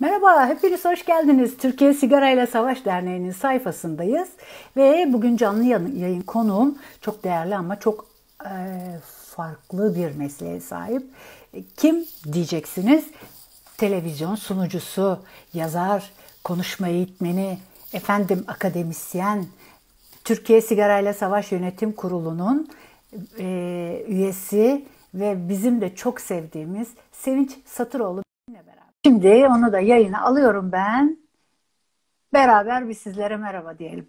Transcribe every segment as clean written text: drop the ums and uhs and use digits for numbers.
Merhaba, hepiniz hoş geldiniz. Türkiye Sigara ile Savaş Derneği'nin sayfasındayız. Ve bugün canlı yayın konuğum çok değerli ama çok farklı bir mesleğe sahip. Kim diyeceksiniz? Televizyon sunucusu, yazar, konuşma eğitmeni, akademisyen, Türkiye Sigara ile Savaş Yönetim Kurulu'nun üyesi ve bizim de çok sevdiğimiz Sevinç Satıroğlu bizimle beraber. Şimdi onu da yayına alıyorum ben. Beraber bir sizlere merhaba diyelim.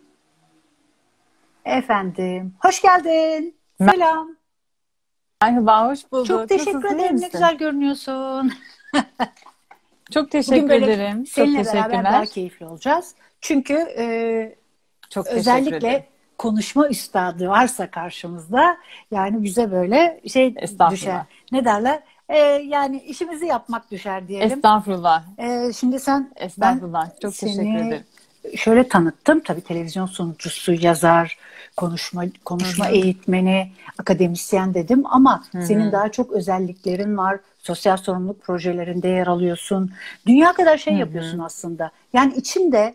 Efendim, hoş geldin. Selam. Merhaba, hoş bulduk. Çok teşekkür Nasılsın, iyi ederim. Ne misin? güzel görünüyorsun. Çok Bugün teşekkür böyle ederim. Çok seninle beraber daha teşekkürler. keyifli olacağız. Çünkü Çok teşekkür ederim. özellikle konuşma üstadı varsa karşımızda yani bize böyle şey düşer. Estağfurullah. Ne derler? Yani işimizi yapmak düşer diyelim. Estağfurullah. Şimdi ben Estağfurullah. Çok teşekkür seni ederim. şöyle tanıttım. Tabii televizyon sunucusu, yazar, konuşma eğitmeni, akademisyen dedim ama senin daha çok özelliklerin var. Sosyal sorumluluk projelerinde yer alıyorsun. Dünya kadar şey yapıyorsun aslında. Yani içinde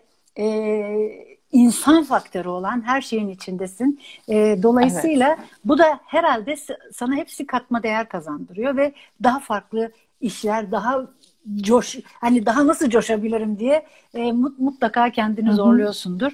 insan faktörü olan her şeyin içindesin. Dolayısıyla bu da herhalde sana hepsi katma değer kazandırıyor ve daha farklı işler, daha hani daha nasıl coşabilirim diye mutlaka kendini zorluyorsundur.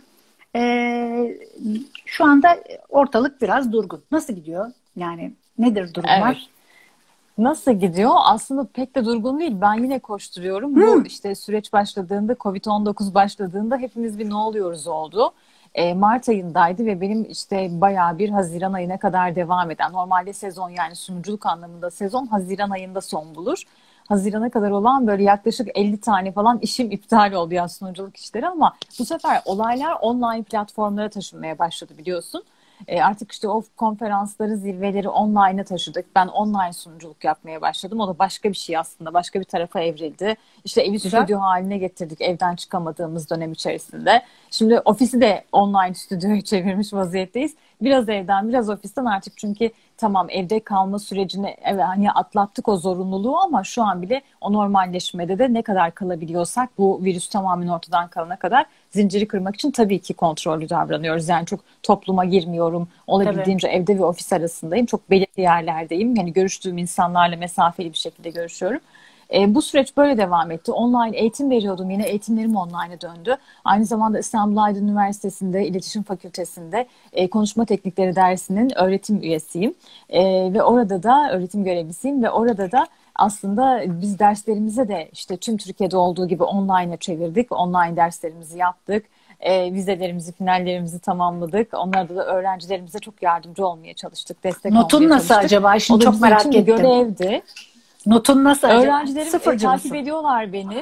Şu anda ortalık biraz durgun. Nasıl gidiyor? Yani nedir durumlar? Evet. Nasıl gidiyor? Aslında pek de durgun değil. Ben yine koşturuyorum. Bu işte süreç başladığında, Covid-19 başladığında hepimiz bir ne oluyoruz oldu. Mart ayındaydı ve benim işte bayağı bir Haziran ayına kadar devam eden, normalde sezon yani sunuculuk anlamında sezon Haziran ayında son bulur. Haziran'a kadar olan böyle yaklaşık 50 tane falan işim iptal oldu ya sunuculuk işleri ama bu sefer olaylar online platformlara taşınmaya başladı biliyorsun. Artık işte o konferansları, zirveleri online'a taşıdık. Ben online sunuculuk yapmaya başladım. O da başka bir şey aslında. Başka bir tarafa evrildi. İşte evi stüdyo haline getirdik evden çıkamadığımız dönem içerisinde. Şimdi ofisi de online stüdyoya çevirmiş vaziyetteyiz. Biraz evden, biraz ofisten artık çünkü tamam evde kalma sürecini evet, hani atlattık o zorunluluğu ama şu an bile o normalleşmede de ne kadar kalabiliyorsak bu virüs tamamen ortadan kalana kadar zinciri kırmak için tabii ki kontrollü davranıyoruz. Yani çok topluma girmiyorum. Olabildiğince evde ve ofis arasındayım. Çok belirli yerlerdeyim. Yani görüştüğüm insanlarla mesafeli bir şekilde görüşüyorum. Bu süreç böyle devam etti. Online eğitim veriyordum. Yine eğitimlerim online'a döndü. Aynı zamanda İstanbul Aydın Üniversitesi'nde İletişim Fakültesi'nde konuşma teknikleri dersinin öğretim üyesiyim. Ve orada da öğretim görevlisiyim ve orada da aslında biz derslerimize de işte tüm Türkiye'de olduğu gibi online'a çevirdik. Online derslerimizi yaptık. Vizelerimizi, finallerimizi tamamladık. Onlarda da öğrencilerimize çok yardımcı olmaya çalıştık. Destek olmaya Notun nasıl çalıştık. acaba? Şimdi O da çok bizim merak için bir ettim. görevdi. Notun nasıl acaba? Öğrencilerim Sıfırcı takip mısın? ediyorlar beni.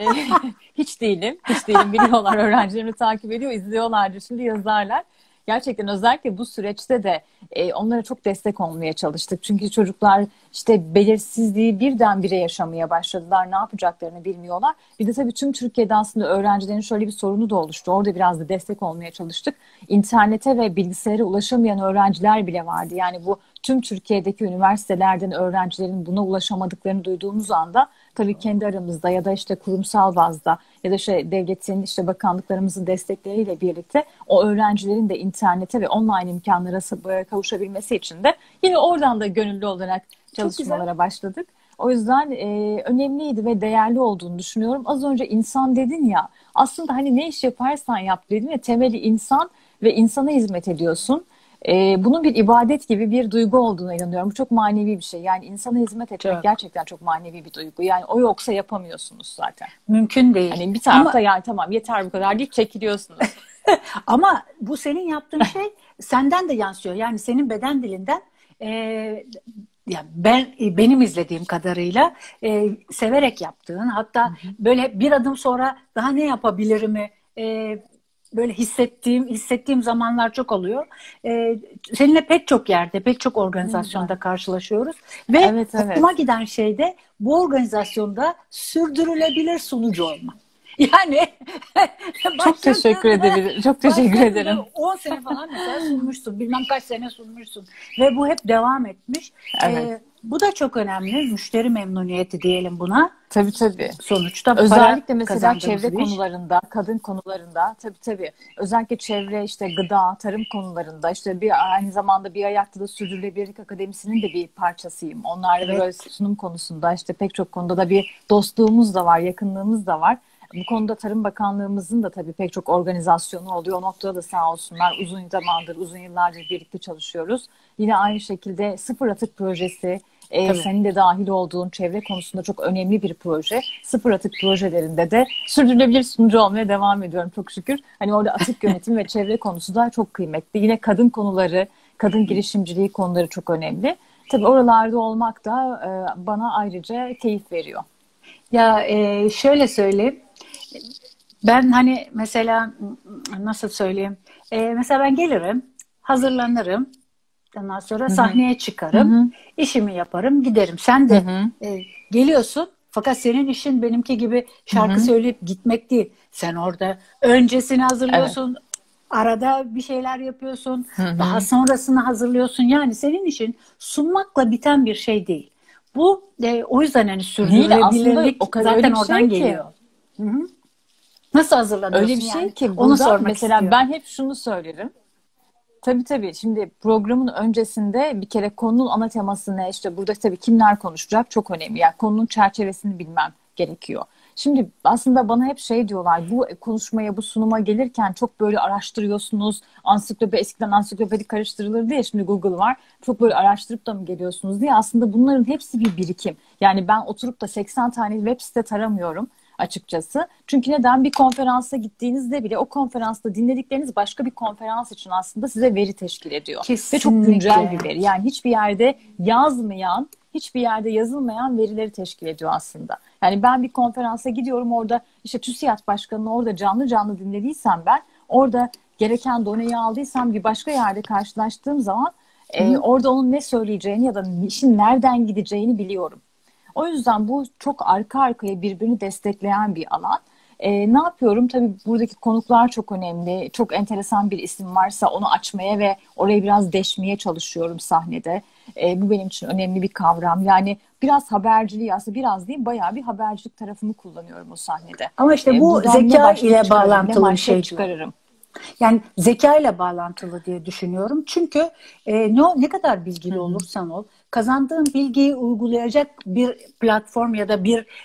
Hiç değilim. Hiç değilim. Biliyorlar. Öğrencilerimi takip ediyor. İzliyorlardı. Şimdi yazarlar. Gerçekten özellikle bu süreçte de onlara çok destek olmaya çalıştık. Çünkü çocuklar işte belirsizliği birdenbire yaşamaya başladılar. Ne yapacaklarını bilmiyorlar. Bir de tabii tüm Türkiye'de aslında öğrencilerin şöyle bir sorunu da oluştu. Orada biraz da destek olmaya çalıştık. İnternete ve bilgisayara ulaşamayan öğrenciler bile vardı. Yani bu tüm Türkiye'deki üniversitelerden öğrencilerin buna ulaşamadıklarını duyduğumuz anda tabii kendi aramızda ya da işte kurumsal bazda ya da işte devletin işte bakanlıklarımızın destekleriyle birlikte o öğrencilerin de internete ve online imkanlara kavuşabilmesi için de yine oradan da gönüllü olarak çalışmalara başladık. O yüzden önemliydi ve değerli olduğunu düşünüyorum. Az önce insan dedin ya aslında hani ne iş yaparsan yap dedin ya temeli insan ve insana hizmet ediyorsun. Bunun bir ibadet gibi bir duygu olduğuna inanıyorum. Bu çok manevi bir şey. Yani insana hizmet etmek gerçekten çok manevi bir duygu. Yani o yoksa yapamıyorsunuz zaten. Mümkün değil. Hani bir tarafta yani tamam yeter bu kadar deyip çekiliyorsunuz. Ama bu senin yaptığın şey senden de yansıyor. Yani senin beden dilinden ya benim izlediğim kadarıyla severek yaptığın hatta böyle bir adım sonra daha ne yapabilirimi böyle hissettiğim zamanlar çok oluyor. Seninle pek çok yerde, pek çok organizasyonda karşılaşıyoruz. Ve hoşuma giden şey de bu organizasyonda sürdürülebilir sunucu olmak. Yani çok teşekkür ederim. Çok teşekkür ederim. 10 sene falan mesela sunmuşsun. Bilmem kaç sene sunmuşsun. Ve bu hep devam etmiş. Evet. Bu da çok önemli. Müşteri memnuniyeti diyelim buna. Tabii tabii. Sonuçta özellikle mesela çevre bir iş. konularında, kadın konularında tabii tabii. Özellikle çevre, işte gıda, tarım konularında, işte bir aynı zamanda Bir Ayakta da Sürdürülebilirlik Akademisi'nin de bir parçasıyım. Onlarla da böyle sunum konusunda, işte pek çok konuda da bir dostluğumuz da var, yakınlığımız da var. Bu konuda Tarım Bakanlığımızın da tabii pek çok organizasyonu oluyor. O noktada da sağ olsunlar uzun zamandır, uzun yıllardır birlikte çalışıyoruz. Yine aynı şekilde Sıfır Atık Projesi, senin de dahil olduğun çevre konusunda çok önemli bir proje. Sıfır Atık projelerinde de sürdürülebilir sunucu olmaya devam ediyorum çok şükür. Hani orada atık yönetimi ve çevre konusu da çok kıymetli. Yine kadın konuları, kadın girişimciliği konuları çok önemli. Tabii oralarda olmak da bana ayrıca keyif veriyor. Ya şöyle söyleyeyim. Ben hani mesela nasıl söyleyeyim? Mesela ben gelirim, hazırlanırım. Ondan sonra sahneye çıkarım. İşimi yaparım, giderim. Sen de geliyorsun. Fakat senin işin benimki gibi şarkı söyleyip gitmek değil. Sen orada öncesini hazırlıyorsun. Evet. Arada bir şeyler yapıyorsun. Daha sonrasını hazırlıyorsun. Yani senin işin sunmakla biten bir şey değil. Bu o yüzden hani sürdürülebilirlik o kadar zaten öyle bir oradan şey geliyor. Nasıl hazırlanıyorsun öyle bir şey yani? ki Onu burada sormak mesela istiyorum. ben hep şunu söylerim. Tabii tabii. Şimdi programın öncesinde bir kere konunun ana teması ne? İşte burada tabii kimler konuşacak çok önemli. Yani konunun çerçevesini bilmem gerekiyor. Şimdi aslında bana hep şey diyorlar, bu konuşmaya, bu sunuma gelirken çok böyle araştırıyorsunuz. Eskiden ansiklopedi karıştırılırdı ya, şimdi Google var. Çok böyle araştırıp da mı geliyorsunuz diye. Aslında bunların hepsi bir birikim. Yani ben oturup da 80 tane web site taramıyorum açıkçası. Çünkü neden? Bir konferansa gittiğinizde bile o konferansta dinledikleriniz başka bir konferans için aslında size veri teşkil ediyor. Kesinlikle. Ve çok güncel bir veri. Yani hiçbir yerde yazmayan, hiçbir yerde yazılmayan verileri teşkil ediyor aslında. Yani ben bir konferansa gidiyorum, orada işte TÜSİAD Başkanı'nı orada canlı canlı dinlediysem, ben orada gereken doneyi aldıysam, bir başka yerde karşılaştığım zaman orada onun ne söyleyeceğini ya da işin nereden gideceğini biliyorum. O yüzden bu çok arka arkaya birbirini destekleyen bir alan. Ne yapıyorum? Tabii buradaki konuklar çok önemli. Çok enteresan bir isim varsa onu açmaya ve orayı biraz deşmeye çalışıyorum sahnede. Bu benim için önemli bir kavram. Yani biraz haberciliği, aslında biraz değil, bayağı bir habercilik tarafını kullanıyorum o sahnede. Ama işte bu zeka ile bağlantılı bir şey. Çıkarırım. Yani zeka ile bağlantılı diye düşünüyorum. Çünkü ne kadar bilgili olursan ol, kazandığın bilgiyi uygulayacak bir platform ya da bir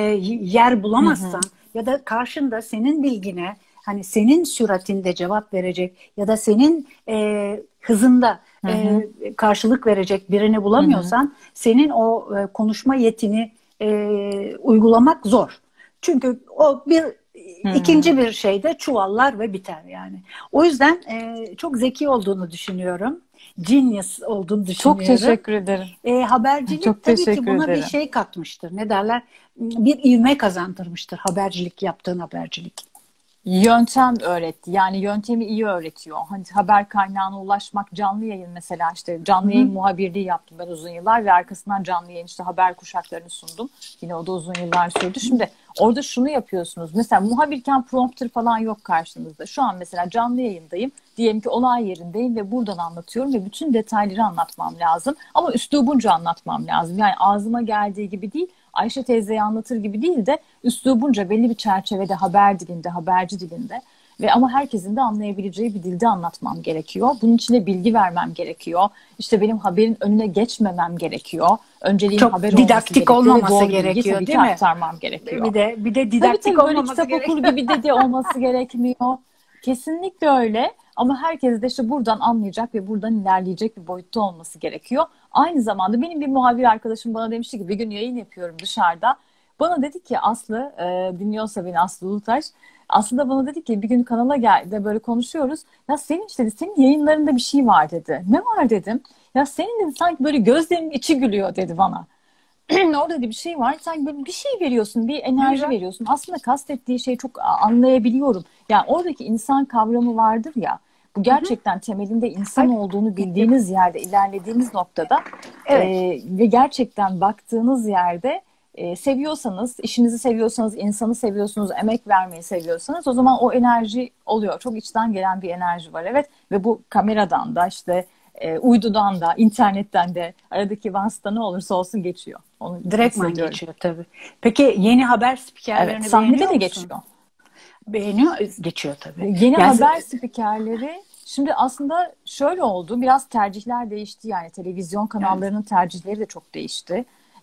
yer bulamazsan ya da karşında senin bilgine, hani senin süratinde cevap verecek ya da senin hızında karşılık verecek birini bulamıyorsan, senin o konuşma yetini uygulamak zor. Çünkü o ikinci bir şey de çuvallar ve biter yani. O yüzden çok zeki olduğunu düşünüyorum. Genius olduğunu düşünüyorum. Çok teşekkür ederim. Habercilik çok tabii ki buna ederim. bir şey katmıştır. Ne derler? Bir ivme kazandırmıştır habercilik, yaptığın habercilik. Yöntem öğretti. Yani yöntemi iyi öğretiyor. Hani haber kaynağına ulaşmak, canlı yayın mesela, işte canlı yayın muhabirliği yaptım ben uzun yıllar ve arkasından canlı yayın, işte haber kuşaklarını sundum. Yine o da uzun yıllar sürdü. Şimdi orada şunu yapıyorsunuz. Mesela muhabirken prompter falan yok karşınızda. Şu an mesela canlı yayındayım. Diyelim ki olay yerindeyim ve buradan anlatıyorum ve bütün detayları anlatmam lazım. Ama üslubunca anlatmam lazım. Yani ağzıma geldiği gibi değil, Ayşe teyzeyi anlatır gibi değil de üslubunca belli bir çerçevede, haber dilinde, haberci dilinde ve ama herkesin de anlayabileceği bir dilde anlatmam gerekiyor. Bunun için de bilgi vermem gerekiyor. İşte benim haberin önüne geçmemem gerekiyor. Önceliğin çok haber didaktik olmaması gerekiyor, değil mi? Aktarmam gerekiyor. Bir de didaktik olmaması kitap gerekiyor. okur gibi de olması gerekmiyor. Kesinlikle öyle. Ama herkes de işte buradan anlayacak ve buradan ilerleyecek bir boyutta olması gerekiyor. Aynı zamanda benim bir muhabir arkadaşım bana demişti ki, bir gün yayın yapıyorum dışarıda. Bana dedi ki Aslı, dinliyorsa beni Aslı Ulutaş, aslında bana dedi ki bir gün kanala geldi, böyle konuşuyoruz. Ya senin işte, senin yayınlarında bir şey var dedi. Ne var dedim. Ya senin dedi sanki böyle gözlerinin içi gülüyor dedi bana. Orada da bir şey var. Sen böyle bir şey veriyorsun, bir enerji veriyorsun. Aslında kastettiği şeyi çok anlayabiliyorum. Yani oradaki insan kavramı vardır ya. Bu gerçekten temelinde insan olduğunu bildiğiniz yerde, ilerlediğiniz noktada ve gerçekten baktığınız yerde seviyorsanız, işinizi seviyorsanız, insanı seviyorsunuz, emek vermeyi seviyorsanız, o zaman o enerji oluyor. Çok içten gelen bir enerji var, evet. Ve bu kameradan da işte uydudan da, internetten de, aradaki vasıta ne olursa olsun geçiyor. Onu Direktman geçiyor tabii. Peki yeni haber spikerlerini evet, sahnede beğeniyor de musun? geçiyor. Beğeniyor, geçiyor tabii. Yeni haber spikerleri şimdi aslında şöyle oldu. Biraz tercihler değişti yani televizyon kanallarının tercihleri de çok değişti.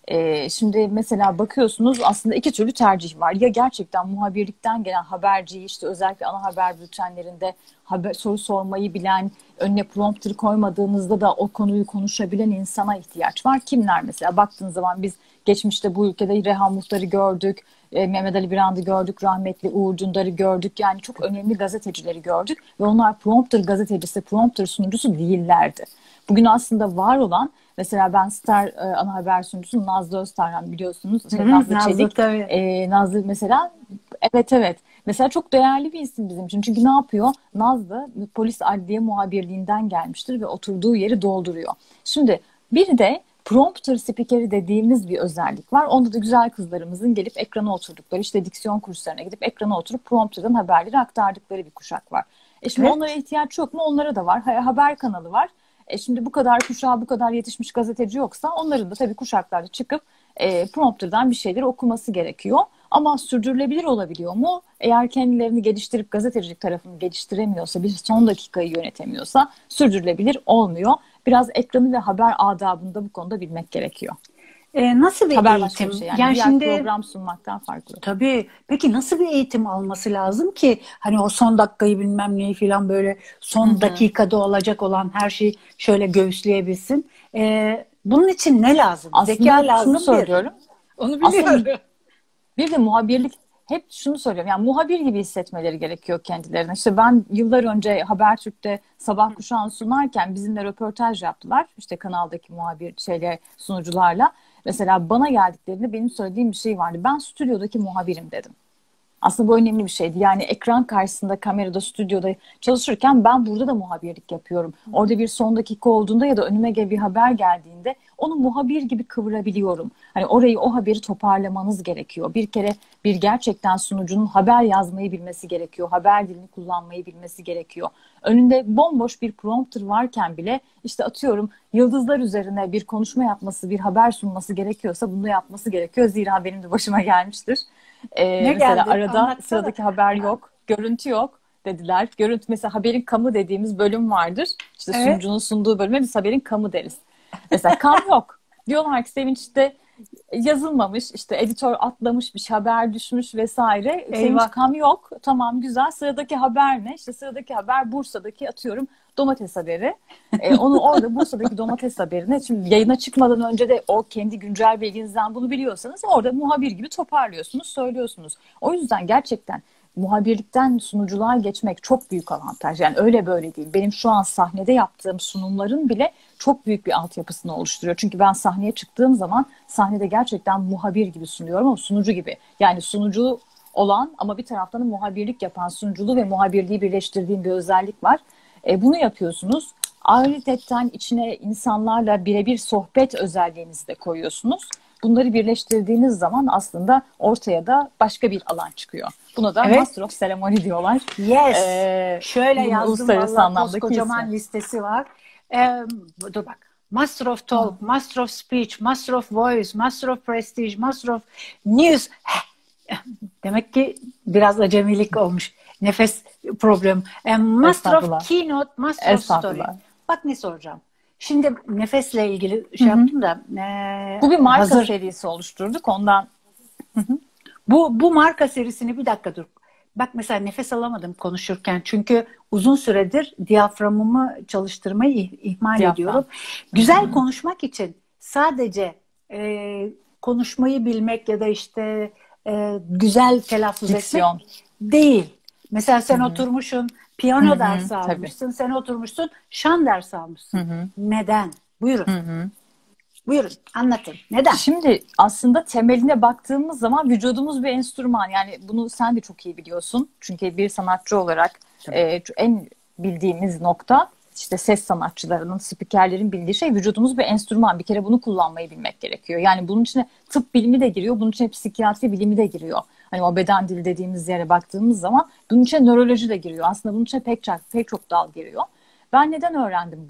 Şimdi mesela bakıyorsunuz aslında iki türlü tercih var. Ya gerçekten muhabirlikten gelen haberciyi işte özellikle ana haber bültenlerinde soru sormayı bilen, önüne prompter koymadığınızda da o konuyu konuşabilen insana ihtiyaç var. Kimler mesela? Baktığınız zaman biz geçmişte bu ülkede Reha Muhtar'ı gördük, Mehmet Ali Birand'ı gördük, rahmetli Uğur Dündar'ı gördük. Yani çok önemli gazetecileri gördük ve onlar prompter gazetecisi, prompter sunucusu değillerdi. Bugün aslında var olan mesela ben Star ana haber sunucusu Nazlı Öztarhan biliyorsunuz. Nazlı Çelik. Nazlı mesela evet. Mesela çok değerli bir isim bizim için. Çünkü ne yapıyor? Nazlı polis adliye muhabirliğinden gelmiştir ve oturduğu yeri dolduruyor. Şimdi bir de prompter spikeri dediğimiz bir özellik var. Onda da güzel kızlarımızın gelip ekrana oturdukları, işte diksiyon kurslarına gidip ekrana oturup prompterdan haberleri aktardıkları bir kuşak var. Şimdi onlara ihtiyaç yok mu? Onlara da var. Haber kanalı var. Şimdi bu kadar kuşağı, bu kadar yetişmiş gazeteci yoksa onların da tabii kuşaklarda çıkıp prompterdan bir şeyleri okuması gerekiyor. Ama sürdürülebilir olabiliyor mu? Eğer kendilerini geliştirip gazetecilik tarafını geliştiremiyorsa, bir son dakikayı yönetemiyorsa sürdürülebilir olmuyor. Biraz ekranı ve haber adabını da bu konuda bilmek gerekiyor. Nasıl bir haber eğitim? Şey yani diğer şimdi program sunmaktan farklı. Tabii. Peki nasıl bir eğitim alması lazım ki hani o son dakikayı bilmem neyi falan böyle son dakikada olacak olan her şeyi şöyle göğüsleyebilsin? Bunun için ne lazım? Aslında zeka lazım. Şunu söylüyorum. Onu biliyorum. Aslında bir de muhabirlik hep şunu söylüyorum. Yani muhabir gibi hissetmeleri gerekiyor kendilerine. İşte ben yıllar önce Habertürk'te sabah kuşağını sunarken bizimle röportaj yaptılar. İşte kanaldaki sunucularla. Mesela bana geldiklerinde benim söylediğim bir şey vardı. Ben stüdyodaki muhabirim dedim. Aslında bu önemli bir şeydi. Yani ekran karşısında, kamerada, stüdyoda çalışırken ben burada da muhabirlik yapıyorum. Orada bir son dakika olduğunda ya da önüme bir haber geldiğinde onu muhabir gibi kıvırabiliyorum. Hani orayı, o haberi toparlamanız gerekiyor. Bir kere gerçekten sunucunun haber yazmayı bilmesi gerekiyor. Haber dilini kullanmayı bilmesi gerekiyor. Önünde bomboş bir prompter varken bile işte atıyorum yıldızlar üzerine bir konuşma yapması, bir haber sunması gerekiyorsa bunu yapması gerekiyor. Zira benim de başıma gelmiştir. Mesela geldi? Arada anlatsana. Sıradaki haber yok, görüntü yok dediler. Görüntü mesela haberin kamı dediğimiz bölüm vardır. İşte sunucunun sunduğu bölüme biz haberin kamı deriz. Mesela kam yok. Diyorlar ki Sevinç'te yazılmamış, işte editör atlamış, bir haber düşmüş vesaire. Sevinç kam yok. Tamam güzel. Sıradaki haber ne? İşte sıradaki haber Bursa'daki atıyorum domates haberi. Onu orada Bursa'daki domates haberine şimdi yayına çıkmadan önce de o kendi güncel bilginizden bunu biliyorsanız orada muhabir gibi toparlıyorsunuz, söylüyorsunuz. O yüzden gerçekten muhabirlikten sunuculuğa geçmek çok büyük avantaj. Yani öyle böyle değil. Benim şu an sahnede yaptığım sunumların bile çok büyük bir altyapısını oluşturuyor. Çünkü ben sahneye çıktığım zaman sahnede gerçekten muhabir gibi sunuyorum ama sunucu gibi. Yani sunucu olan ama bir taraftan da muhabirlik yapan sunuculuğu ve muhabirliği birleştirdiğim bir özellik var. Bunu yapıyorsunuz. Ayrıca içine insanlarla birebir sohbet özelliğinizi de koyuyorsunuz. Bunları birleştirdiğiniz zaman aslında ortaya da başka bir alan çıkıyor. Buna da Master of Ceremony diyorlar. Yes. Şöyle yazdım valla koskocaman listesi var. Dur bak. Master of Talk, Master of Speech, Master of Voice, Master of Prestige, Master of News. Demek ki biraz acemilik olmuş. Nefes problem. Master of Keynote, Master of Story. Bak ne soracağım. Şimdi nefesle ilgili şey yaptım da. Bu bir marka serisi oluşturduk ondan. Bu marka serisini bir dakika dur. Bak mesela nefes alamadım konuşurken. Çünkü uzun süredir diyaframımı çalıştırmayı ihmal ediyorum. Güzel konuşmak için sadece konuşmayı bilmek ya da işte güzel telaffuz etmek değil. Mesela sen oturmuşsun piyano dersi almışsın. Sen oturmuşsun şan dersi almışsın. Neden? Buyurun. Buyurun anlatın. Neden? Şimdi aslında temeline baktığımız zaman vücudumuz bir enstrüman. Yani bunu sen de çok iyi biliyorsun. Çünkü bir sanatçı olarak en bildiğimiz nokta işte ses sanatçılarının, spikerlerin bildiği şey vücudumuz bir enstrüman. Bir kere bunu kullanmayı bilmek gerekiyor. Yani bunun içine tıp bilimi de giriyor. Bunun içine psikiyatri bilimi de giriyor. Hani o beden dili dediğimiz yere baktığımız zaman bunun içine nöroloji de giriyor. Aslında bunun içine pek çok dal giriyor. Ben neden öğrendim bunu?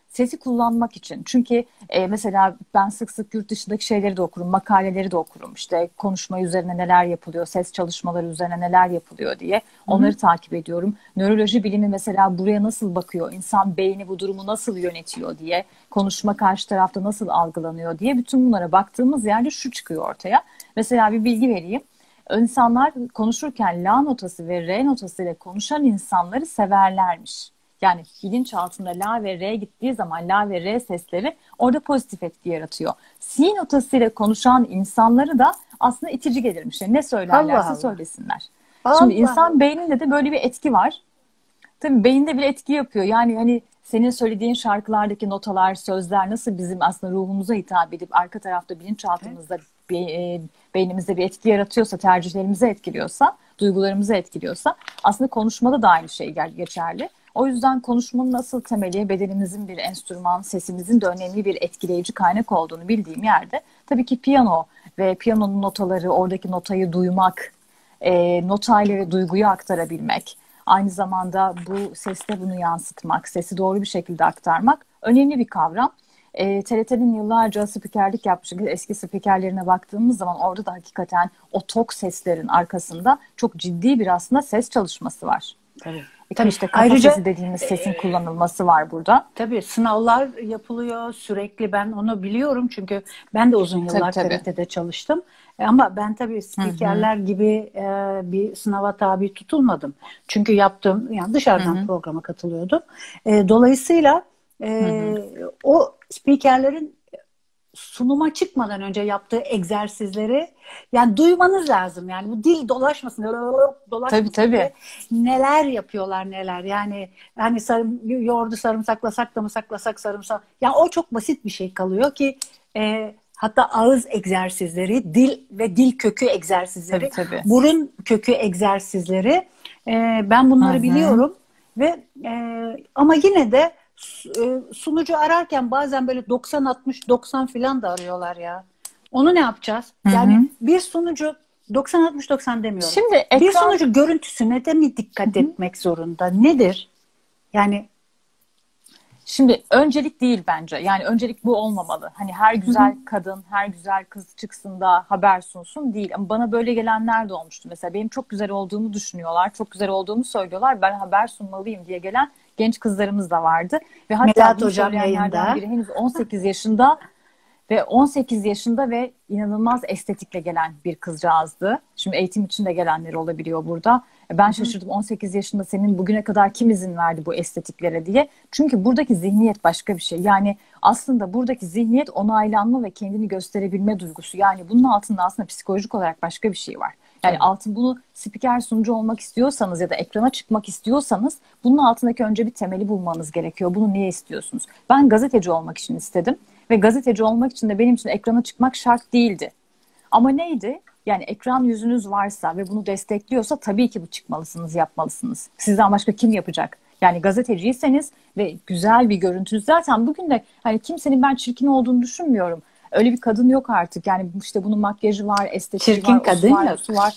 sesi kullanmak için. Çünkü mesela ben sık sık yurt dışındaki şeyleri de okurum, makaleleri de okurum. İşte konuşma üzerine neler yapılıyor, ses çalışmaları üzerine neler yapılıyor diye onları takip ediyorum. Nöroloji bilimi mesela buraya nasıl bakıyor, insan beyni bu durumu nasıl yönetiyor diye, konuşma karşı tarafta nasıl algılanıyor diye bütün bunlara baktığımız yerde şu çıkıyor ortaya. Mesela bir bilgi vereyim. İnsanlar konuşurken la notası ve re notası ile konuşan insanları severlermiş. Yani bilinçaltında la ve re gittiği zaman la ve re sesleri orada pozitif etki yaratıyor. Si notasıyla konuşan insanları da aslında itici gelirmiş. Yani ne söylerlerse Allah Allah. söylesinler. Allah Şimdi insan Allah. beyninde de böyle bir etki var. Tabii beyinde bile etki yapıyor. Yani hani senin söylediğin şarkılardaki notalar, sözler nasıl bizim aslında ruhumuza hitap edip arka tarafta bilinçaltımızda, beynimizde bir etki yaratıyorsa, tercihlerimizi etkiliyorsa, duygularımızı etkiliyorsa aslında konuşmada da aynı şey geçerli. O yüzden konuşmanın asıl temeli bedenimizin bir enstrüman, sesimizin de önemli bir etkileyici kaynak olduğunu bildiğim yerde tabii ki piyano ve piyanonun notaları, oradaki notayı duymak, notayla ve duyguyu aktarabilmek, aynı zamanda bu sesle bunu yansıtmak, sesi doğru bir şekilde aktarmak önemli bir kavram. TRT'nin yıllarca spikerlik yapmış eski spikerlerine baktığımız zaman orada da hakikaten o tok seslerin arkasında çok ciddi bir aslında ses çalışması var. Tabii. Tabii işte kafa Ayrıca sesi dediğimiz sesin kullanılması var burada. tabii sınavlar yapılıyor sürekli, ben onu biliyorum çünkü ben de uzun yıllar Tabii. TRT'de çalıştım. Ama ben tabii spikerler gibi bir sınava tabi tutulmadım. Çünkü yaptığım, yani dışarıdan programa katılıyordum. Dolayısıyla o spikerlerin sunuma çıkmadan önce yaptığı egzersizleri yani duymanız lazım. Yani bu dil dolaşmasın, dolaşmasın Tabii. diye neler yapıyorlar neler. Yani hani yoğurdu sarımsaklasak da mı saklasak sarımsak. Yani o çok basit bir şey kalıyor ki hatta ağız egzersizleri, dil ve dil kökü egzersizleri, Tabii. burun kökü egzersizleri, ben bunları biliyorum ve ama yine de sunucu ararken bazen böyle 90-60-90 falan da arıyorlar ya. Onu ne yapacağız? Yani bir sunucu 90-60-90 demiyorum. Şimdi Bir sunucu görüntüsüne de mi dikkat etmek zorunda? Nedir? Yani şimdi öncelik değil bence. Yani öncelik bu olmamalı. Hani her güzel kadın, her güzel kız çıksın da haber sunsun değil. Ama bana böyle gelenler de olmuştu. Mesela benim çok güzel olduğumu düşünüyorlar. Çok güzel olduğumu söylüyorlar. Ben haber sunmalıyım diye gelen genç kızlarımız da vardı. Ve hatta Melahat bunu hocam söyleyenlerden yayında. biri henüz 18 yaşında ve 18 yaşında ve inanılmaz estetikle gelen bir kızcağızdı. Şimdi eğitim için de gelenleri olabiliyor burada. Ben şaşırdım, 18 yaşında senin bugüne kadar kim izin verdi bu estetiklere diye. Çünkü buradaki zihniyet başka bir şey. Yani aslında buradaki zihniyet onaylanma ve kendini gösterebilme duygusu. Yani bunun altında aslında psikolojik olarak başka bir şey var. Yani altın bunu spiker sunucu olmak istiyorsanız ya da ekrana çıkmak istiyorsanız bunun altındaki önce bir temeli bulmanız gerekiyor. Bunu niye istiyorsunuz? Ben gazeteci olmak için istedim ve gazeteci olmak için de benim için ekrana çıkmak şart değildi. Ama neydi? Yani ekran yüzünüz varsa ve bunu destekliyorsa tabii ki bu çıkmalısınız, yapmalısınız. Sizden başka kim yapacak? Yani gazeteciyseniz ve güzel bir görüntünüz, zaten bugün de hani kimsenin ben çirkin olduğunu düşünmüyorum. Öyle bir kadın yok artık. Yani işte bunun makyajı var, estetiği Çirkin var, kadın var, yok. var.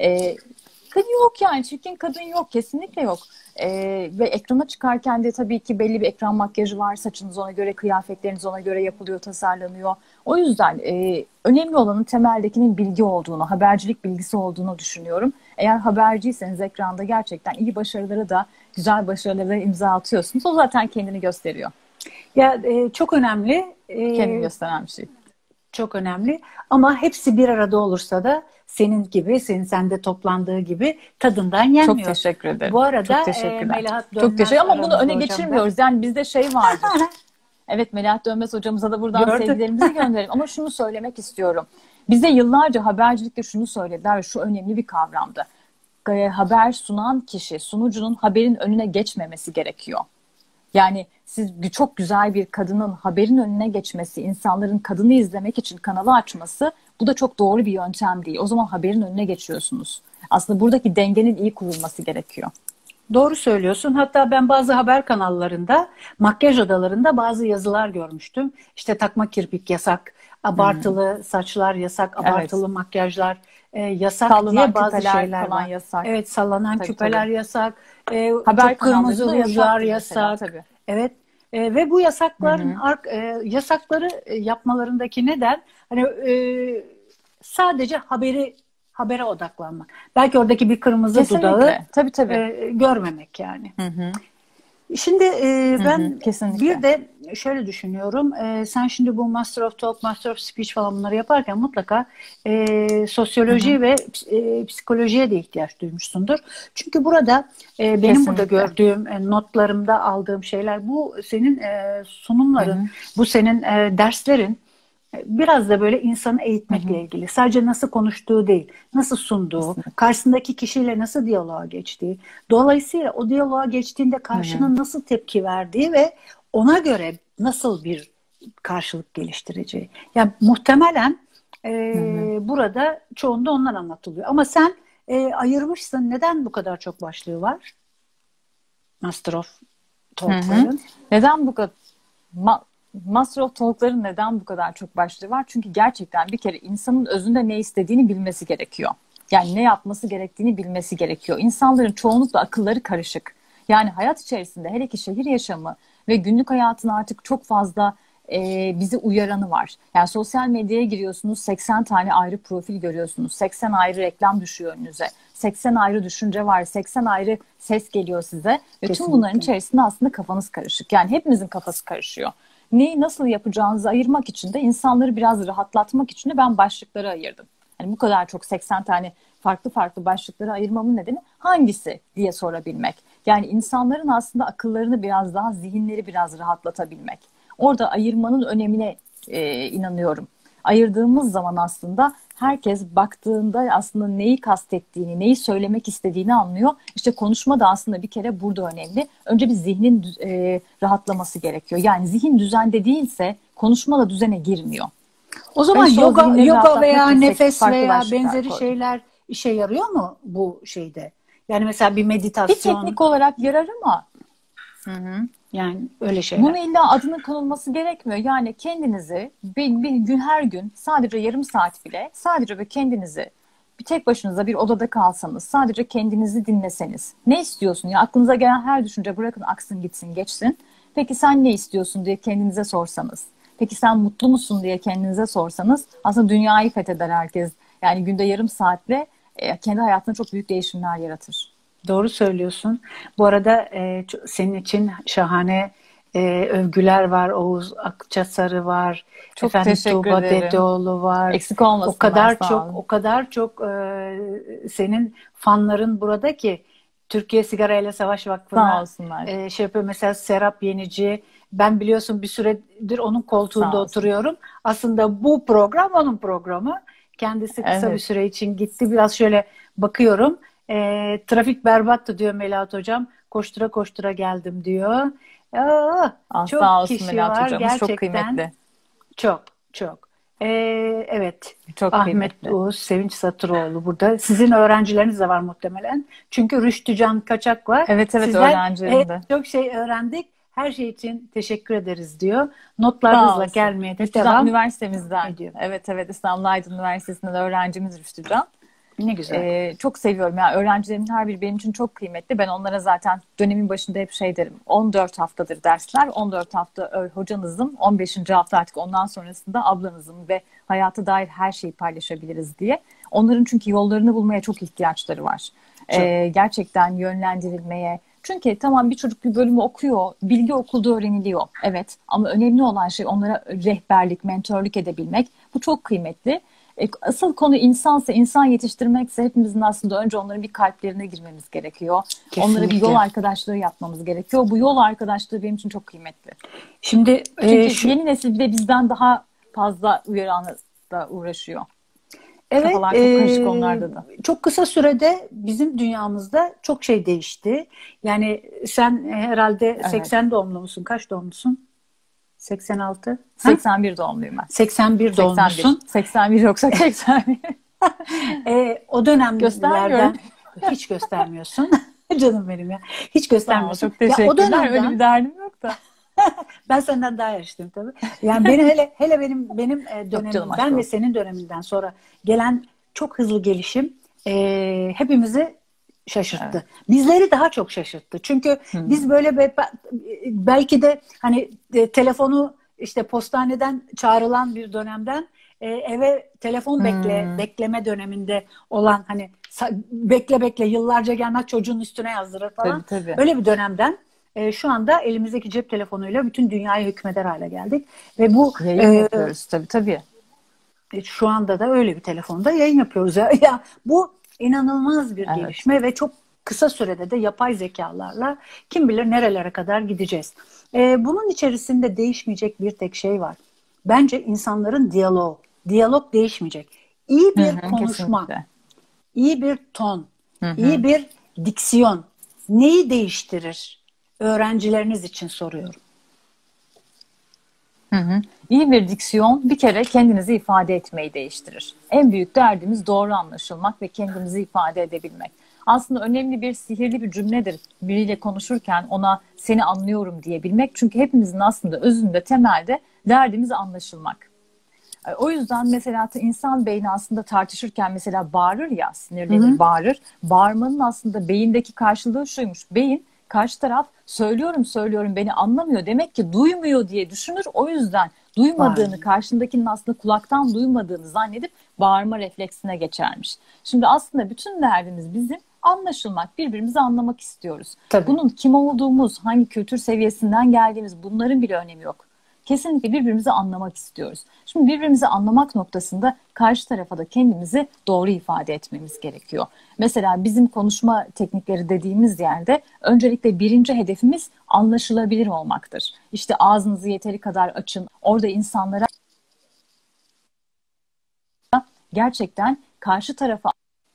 Yok yani çirkin kadın yok, kesinlikle yok. Ve ekrana çıkarken de tabii ki belli bir ekran makyajı var, saçınız ona göre, kıyafetleriniz ona göre yapılıyor, tasarlanıyor. O yüzden önemli olanın temeldekinin bilgi olduğunu, habercilik bilgisi olduğunu düşünüyorum. Eğer haberciyseniz ekranda gerçekten iyi başarıları da, güzel başarılara imza atıyorsunuz. O zaten kendini gösteriyor. Ya çok önemli. Kendini gösteren bir şey. Çok önemli. Ama hepsi bir arada olursa da senin gibi, sende toplandığı gibi tadından yenmiyor. Çok teşekkür ederim. Bu arada çok teşekkürler. Melahat Dönmez çok teşekkür ama bunu öne hocam geçirmiyoruz. Yani bizde şey vardı. Evet, Melahat Dönmez hocamıza da buradan sevgilerimizi gönderelim. Ama şunu söylemek istiyorum. Bize yıllarca habercilikte şunu söylediler ve şu önemli bir kavramdı. Haber sunan kişi, sunucunun haberin önüne geçmemesi gerekiyor. Yani siz çok güzel bir kadının haberin önüne geçmesi, insanların kadını izlemek için kanalı açması, bu da çok doğru bir yöntem değil. O zaman haberin önüne geçiyorsunuz. Aslında buradaki dengenin iyi kurulması gerekiyor. Doğru söylüyorsun. Hatta ben bazı haber kanallarında, makyaj odalarında bazı yazılar görmüştüm. İşte takma kirpik yasak, abartılı saçlar yasak, abartılı makyajlar yasak sallanan diye bazı şeyler falan var. yasak. Evet, sallanan küpeler yasak. Haber çok kırmızı kanallarında rujlar yasak. yasak. Tabii. Evet. Ve bu yasakların yasakları yapmalarındaki neden hani sadece habere odaklanmak. Belki oradaki bir kırmızı Kesinlikle. dudağı Tabii. görmemek yani. Şimdi ben kesinlikle. bir de şöyle düşünüyorum. Sen şimdi bu Master of Talk, Master of Speech falan bunları yaparken mutlaka sosyoloji ve psikolojiye de ihtiyaç duymuşsundur. Çünkü burada benim Kesinlikle. burada gördüğüm, notlarımda aldığım şeyler bu senin sunumların, bu senin derslerin biraz da böyle insanı eğitmekle ilgili. Sadece nasıl konuştuğu değil, nasıl sunduğu, karşısındaki kişiyle nasıl diyaloğa geçtiği. Dolayısıyla o diyaloğa geçtiğinde karşının nasıl tepki verdiği ve ona göre nasıl bir karşılık geliştireceği. Yani muhtemelen burada çoğunda ondan anlatılıyor. Ama sen ayırmışsın. Neden bu kadar çok başlığı var? Master of Talk'ların. Neden bu kadar... Master of Talk'ların neden bu kadar çok başlığı var? Çünkü gerçekten bir kere insanın özünde ne istediğini bilmesi gerekiyor. Yani ne yapması gerektiğini bilmesi gerekiyor. İnsanların çoğunlukla akılları karışık. Yani hayat içerisinde hele ki şehir yaşamı ve günlük hayatın artık çok fazla bizi uyaranı var. Yani sosyal medyaya giriyorsunuz, 80 tane ayrı profil görüyorsunuz. 80 ayrı reklam düşüyor önünüze. 80 ayrı düşünce var, 80 ayrı ses geliyor size. Ve tüm bunların içerisinde aslında kafanız karışık. Yani hepimizin kafası karışıyor. Neyi nasıl yapacağınızı ayırmak için de insanları biraz rahatlatmak için de ben başlıkları ayırdım. Yani bu kadar çok 80 tane farklı başlıkları ayırmamın nedeni hangisi diye sorabilmek. Yani insanların aslında akıllarını biraz daha, zihinleri biraz rahatlatabilmek. Orada ayırmanın önemine inanıyorum. Ayırdığımız zaman aslında herkes baktığında aslında neyi kastettiğini, neyi söylemek istediğini anlıyor. İşte konuşma da aslında bir kere burada önemli. Önce bir zihnin rahatlaması gerekiyor. Yani zihin düzende değilse konuşma da düzene girmiyor. O zaman yoga veya nefes veya benzeri şeyler işe yarıyor mu bu şeyde? Yani mesela bir meditasyon. Bir teknik olarak yarar ama yani öyle şeyler. Buna illa adının konulması gerekmiyor. Yani kendinizi bir gün her gün sadece yarım saat bile sadece ve kendinizi bir tek başınıza bir odada kalsanız, sadece kendinizi dinleseniz. Ne istiyorsun? Ya aklınıza gelen her düşünce bırakın aksın gitsin geçsin. Peki sen ne istiyorsun diye kendinize sorsanız. Peki sen mutlu musun diye kendinize sorsanız aslında dünyayı fetheder herkes. Yani günde yarım saatle kendi hayatında çok büyük değişimler yaratır. Doğru söylüyorsun. Bu arada senin için şahane övgüler var. Oğuz Akçasarı var. Çok teşekkür Tuğba ederim. Dedeoğlu var. Eksik olmasınlar. O kadar çok senin fanların burada ki Türkiye Sigara ile Savaş Vakfı'na şey yapıyor. Mesela Serap Yenici. Ben biliyorsun bir süredir onun koltuğunda oturuyorum. Aslında bu program onun programı. Kendisi kısa bir süre için gitti. Biraz şöyle bakıyorum. Trafik berbattı diyor Melahat Hocam. Koştura koştura geldim diyor. Çok sağ olsun kişi Melahat var Hocamız, gerçekten. çok kıymetli. Çok. Evet. Çok Ahmet kıymetli. Uğuz, Sevinç Satıroğlu burada. Sizin öğrencileriniz de var muhtemelen. Çünkü Rüştü Can Kaçak var. Evet öğrencilerim de. Çok şey öğrendik. Her şey için teşekkür ederiz diyor. Notlarınızla gelmeye de devam Üniversitemizden. ediyor. Evet İstanbul Aydın Üniversitesi'nden öğrencimiz Rüştü Can. Ne güzel. Çok seviyorum. Yani öğrencilerimin her biri benim için çok kıymetli. Ben onlara zaten dönemin başında hep şey derim. 14 haftadır dersler. 14 hafta hocanızım. 15. hafta artık ondan sonrasında ablanızım ve hayata dair her şeyi paylaşabiliriz diye. Onların çünkü yollarını bulmaya çok ihtiyaçları var. Gerçekten yönlendirilmeye. Çünkü tamam bir çocuk bir bölümü okuyor. Bilgi okulda öğreniliyor. Evet. Ama önemli olan şey onlara rehberlik, mentörlük edebilmek. Bu çok kıymetli. Asıl konu insansa, insan yetiştirmekse hepimizin aslında önce onların bir kalplerine girmemiz gerekiyor. Kesinlikle. Onlara bir yol arkadaşlığı yapmamız gerekiyor. Bu yol arkadaşlığı benim için çok kıymetli. Şimdi çünkü yeni nesil bir de bizden daha fazla uyaranla da uğraşıyor. Evet, kafalar çok karışık onlarda da. Çok kısa sürede bizim dünyamızda çok şey değişti. Yani sen herhalde 80 doğumlu musun? Kaç doğumlusun? 86? 81 doğumluyum ben. 81 doğumlusun. 81 yoksa 81. O dönemlerden hiç göstermiyorsun. Canım benim ya. Hiç göstermiyorsun. Çok teşekkürler. Ya, o dönemden, öyle bir derdim yok da. Ben senden daha yaşlıyım tabii. Yani benim hele benim dönemimden ve senin döneminden sonra gelen çok hızlı gelişim hepimizi şaşırttı. Evet. Bizleri daha çok şaşırttı. Çünkü biz böyle belki de hani telefonu işte postaneden çağrılan bir dönemden eve telefon bekleme döneminde olan hani bekle bekle yıllarca gelmez çocuğun üstüne yazdırır falan. Tabii tabii. Öyle bir dönemden şu anda elimizdeki cep telefonuyla bütün dünyayı hükmeder hale geldik. Ve bu Yayın yapıyoruz tabii tabii. şu anda da öyle bir telefonda yayın yapıyoruz. Ya bu inanılmaz bir gelişme ve çok kısa sürede de yapay zekalarla kim bilir nerelere kadar gideceğiz. Bunun içerisinde değişmeyecek bir tek şey var. Bence insanların diyaloğu. Diyalog değişmeyecek. İyi bir konuşma, kesinlikle. iyi bir ton, iyi bir diksiyon neyi değiştirir? Öğrencileriniz için soruyorum. İyi bir diksiyon bir kere kendinizi ifade etmeyi değiştirir. En büyük derdimiz doğru anlaşılmak ve kendimizi ifade edebilmek. Aslında önemli bir sihirli bir cümledir biriyle konuşurken ona seni anlıyorum diyebilmek. Çünkü hepimizin aslında özünde temelde derdimiz anlaşılmak. O yüzden mesela insan beyni aslında tartışırken mesela bağırır ya, sinirlenir, bağırır. Bağırmanın aslında beyindeki karşılığı şuymuş. Beyin karşı taraf söylüyorum beni anlamıyor demek ki duymuyor diye düşünür. O yüzden duymadığını, karşındakinin aslında kulaktan duymadığını zannedip bağırma refleksine geçermiş. Şimdi aslında bütün derdimiz bizim anlaşılmak, birbirimizi anlamak istiyoruz. Tabii. Bunun kim olduğumuz, hangi kültür seviyesinden geldiğimiz bunların bile önemi yok. Kesinlikle birbirimizi anlamak istiyoruz. Şimdi birbirimizi anlamak noktasında karşı tarafa da kendimizi doğru ifade etmemiz gerekiyor. Mesela bizim konuşma teknikleri dediğimiz yerde öncelikle birinci hedefimiz anlaşılabilir olmaktır. İşte ağzınızı yeteri kadar açın. Orada insanlara gerçekten karşı tarafa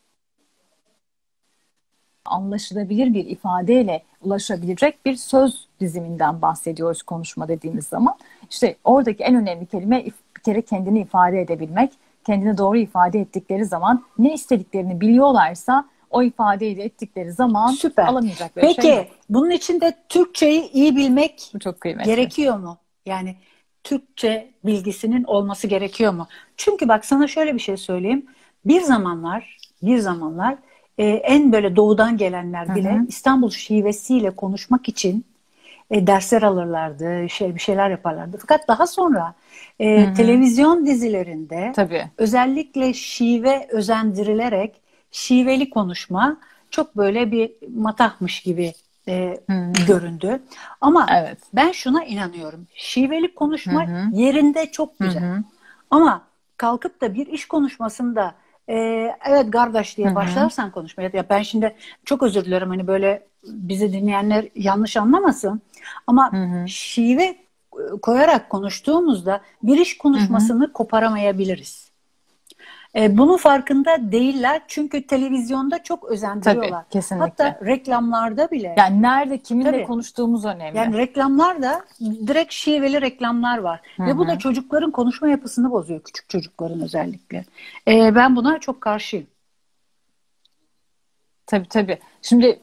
anlaşılabilir bir ifadeyle ulaşabilecek bir söz diziminden bahsediyoruz konuşma dediğimiz zaman. İşte oradaki en önemli kelime bir kere kendini ifade edebilmek. Kendini doğru ifade ettikleri zaman ne istediklerini biliyorlarsa o ifadeyi de ettikleri zaman Süper. alamayacak bir Peki, şey yok. bunun için de Türkçeyi iyi bilmek Bu çok kıymetli. gerekiyor mu? Yani Türkçe bilgisinin olması gerekiyor mu? Çünkü bak sana şöyle bir şey söyleyeyim. Bir zamanlar en böyle doğudan gelenler bile İstanbul şivesiyle konuşmak için dersler alırlardı, bir şeyler yaparlardı. Fakat daha sonra televizyon dizilerinde Tabii. özellikle şive özendirilerek şiveli konuşma çok böyle bir matahmış gibi göründü. Ama ben şuna inanıyorum. Şiveli konuşma yerinde çok güzel. Ama kalkıp da bir iş konuşmasında evet kardeş diye başlarsan konuşmaya, ya ben şimdi çok özür dilerim hani böyle bizi dinleyenler yanlış anlamasın ama şive koyarak konuştuğumuzda bir iş konuşmasını koparamayabiliriz. Bunun farkında değiller çünkü televizyonda çok özendiriyorlar. Tabii, kesinlikle. Hatta reklamlarda bile. Yani nerede kiminle konuştuğumuz önemli. Yani reklamlarda direkt şiveli reklamlar var. Ve bu da çocukların konuşma yapısını bozuyor. Küçük çocukların özellikle. Ben buna çok karşıyım. Tabii tabii. Şimdi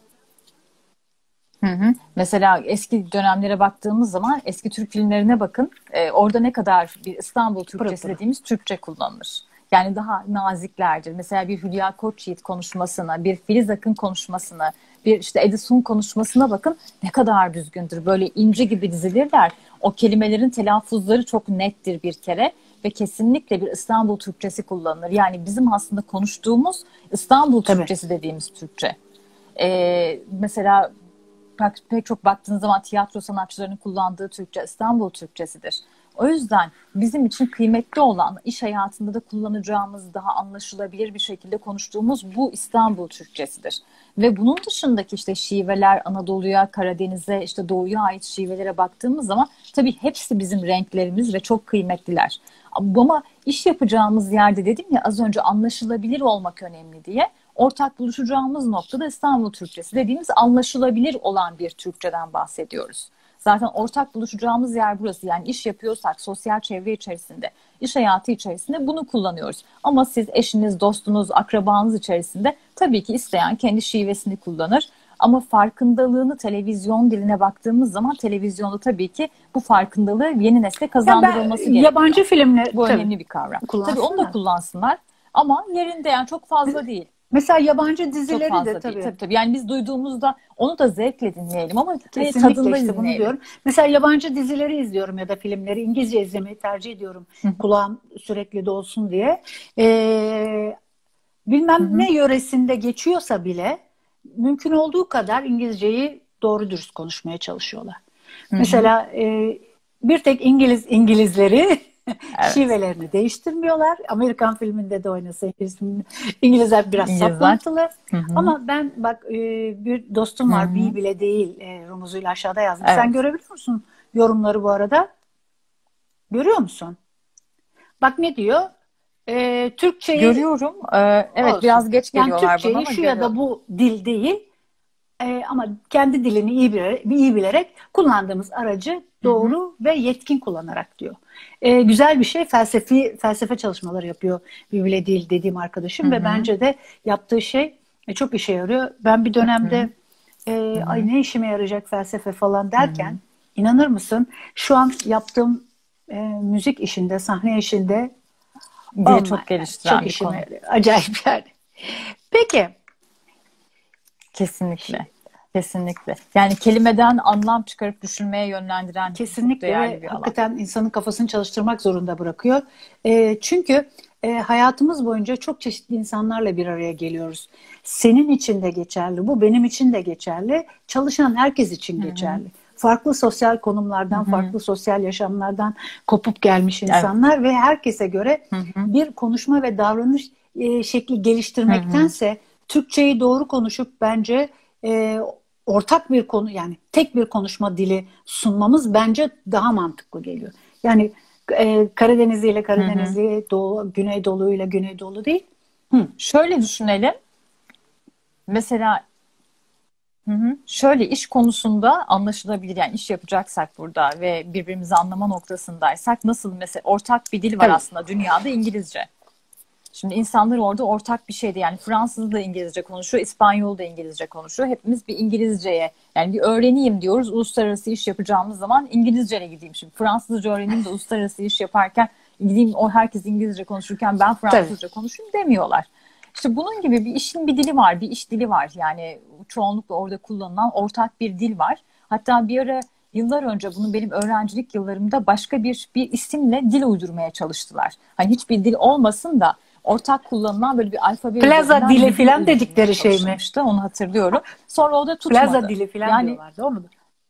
mesela eski dönemlere baktığımız zaman eski Türk filmlerine bakın. Orada ne kadar bir İstanbul Türkçesi dediğimiz Türkçe kullanılır. Yani daha naziklerdir. Mesela bir Hülya Koçyiğit konuşmasına, bir Filiz Akın konuşmasına, bir işte Edison konuşmasına bakın ne kadar düzgündür. Böyle inci gibi dizilirler. O kelimelerin telaffuzları çok nettir bir kere ve kesinlikle bir İstanbul Türkçesi kullanılır. Yani bizim aslında konuştuğumuz İstanbul Türkçesi dediğimiz Türkçe. Mesela pek çok baktığınız zaman tiyatro sanatçılarının kullandığı Türkçe İstanbul Türkçesidir. O yüzden bizim için kıymetli olan iş hayatında da kullanacağımız daha anlaşılabilir bir şekilde konuştuğumuz bu İstanbul Türkçesidir. Ve bunun dışındaki işte şiveler Anadolu'ya, Karadeniz'e, işte Doğu'ya ait şivelere baktığımız zaman tabii hepsi bizim renklerimiz ve çok kıymetliler. Ama iş yapacağımız yerde dedim ya az önce anlaşılabilir olmak önemli diye. Ortak buluşacağımız noktada İstanbul Türkçesi dediğimiz anlaşılabilir olan bir Türkçeden bahsediyoruz. Zaten ortak buluşacağımız yer burası. Yani iş yapıyorsak sosyal çevre içerisinde, iş hayatı içerisinde bunu kullanıyoruz. Ama siz eşiniz, dostunuz, akrabanız içerisinde tabii ki isteyen kendi şivesini kullanır. Ama farkındalığını televizyon diline baktığımız zaman televizyonda tabii ki bu farkındalığı yeni nesle kazandırılması gerekiyor. Yabancı filmler bu önemli bir kavram. Tabii onu da kullansınlar ama yerinde yani çok fazla değil. Mesela yabancı Çok dizileri de fazla değil. tabii. Tabii tabii. Yani biz duyduğumuzda onu da zevkle dinleyelim ama Kesinlikle tadında işte bunu dinleyelim. diyorum. Mesela yabancı dizileri izliyorum ya da filmleri İngilizce izlemeyi tercih ediyorum. Hı Kulağım sürekli dolsun diye. hı. Bilmem Hı ne yöresinde geçiyorsa bile mümkün olduğu kadar İngilizceyi doğru dürüst konuşmaya çalışıyorlar. hı. Hı. Mesela bir tek İngilizleri Evet. şivelerini değiştirmiyorlar. Amerikan filminde de oynasa İngilizler biraz İngilizler. saplantılı. Hı hı. Ama ben bak bir dostum Hı var, hı. bir bile değil, rumuzuyla aşağıda yazmış. Sen Evet. görebiliyor musun yorumları bu arada? Görüyor musun? Bak ne diyor? Türkçeyi Görüyorum. Evet, olsun. biraz geç Yani geliyorlar bana Türkçeyi ama şu ya da görüyorum. bu dil değil, ama kendi dilini iyi bilerek kullandığımız aracı Hı hı. doğru ve yetkin kullanarak diyor. Güzel bir şey. Felsefe çalışmaları yapıyor bir bile değil dediğim Hı arkadaşım ve hı. bence de yaptığı şey çok işe yarıyor. Ben bir Hı hı. dönemde Hı ay hı. ne işime yarayacak felsefe falan Hı derken hı. inanır mısın şu an yaptığım müzik işinde, sahne işinde Dili olma çok yani çok geliştiren bir işime konu. yarıyor. Acayip yani. Peki. Kesinlikle. Kesinlikle. Yani kelimeden anlam çıkarıp düşünmeye yönlendiren çok Kesinlikle ve değerli bir alan. hakikaten insanın kafasını çalıştırmak zorunda bırakıyor. Çünkü hayatımız boyunca çok çeşitli insanlarla bir araya geliyoruz. Senin için de geçerli, bu benim için de geçerli, çalışan herkes için Hı hı. geçerli. Farklı sosyal Hı konumlardan, hı. farklı sosyal yaşamlardan kopup gelmiş Evet. insanlar ve herkese göre Hı hı. bir konuşma ve davranış şekli Hı hı. geliştirmektense Türkçeyi doğru konuşup bence e, ortak bir konu yani tek bir konuşma dili sunmamız bence daha mantıklı geliyor. Yani Karadenizli ile Hı hı. Karadenizli, Doğu, Güneydoğu ile Güneydoğu değil. Hı, Şöyle düşünelim. Mesela hı hı. Şöyle iş konusunda anlaşılabilir, yani iş yapacaksak burada ve birbirimizi anlama noktasındaysak nasıl mesela ortak bir dil var tabii. aslında dünyada, İngilizce. Şimdi insanlar orada ortak bir şeydi, yani Fransız da İngilizce konuşuyor, İspanyol da İngilizce konuşuyor. Hepimiz bir İngilizceye, yani bir öğreneyim diyoruz, uluslararası iş yapacağımız zaman İngilizce'ye gideyim. Şimdi Fransızca öğreneyim de uluslararası iş yaparken gideyim, o herkes İngilizce konuşurken ben Tabii. Fransızca konuşayım demiyorlar. İşte bunun gibi bir işin bir dili var, bir iş dili var. Yani çoğunlukla orada kullanılan ortak bir dil var. Hatta bir ara, yıllar önce, bunu benim öğrencilik yıllarımda başka bir isimle dil uydurmaya çalıştılar. Hani hiçbir dil olmasın da ortak kullanılan böyle bir alfabe Plaza üzerinden dili bir dil filan uydurulmaya dedikleri şey mi? çalışılmıştı. Onu hatırlıyorum. Sonra o da Plaza tutmadı. dili filan Yani diyorlardı, o mu?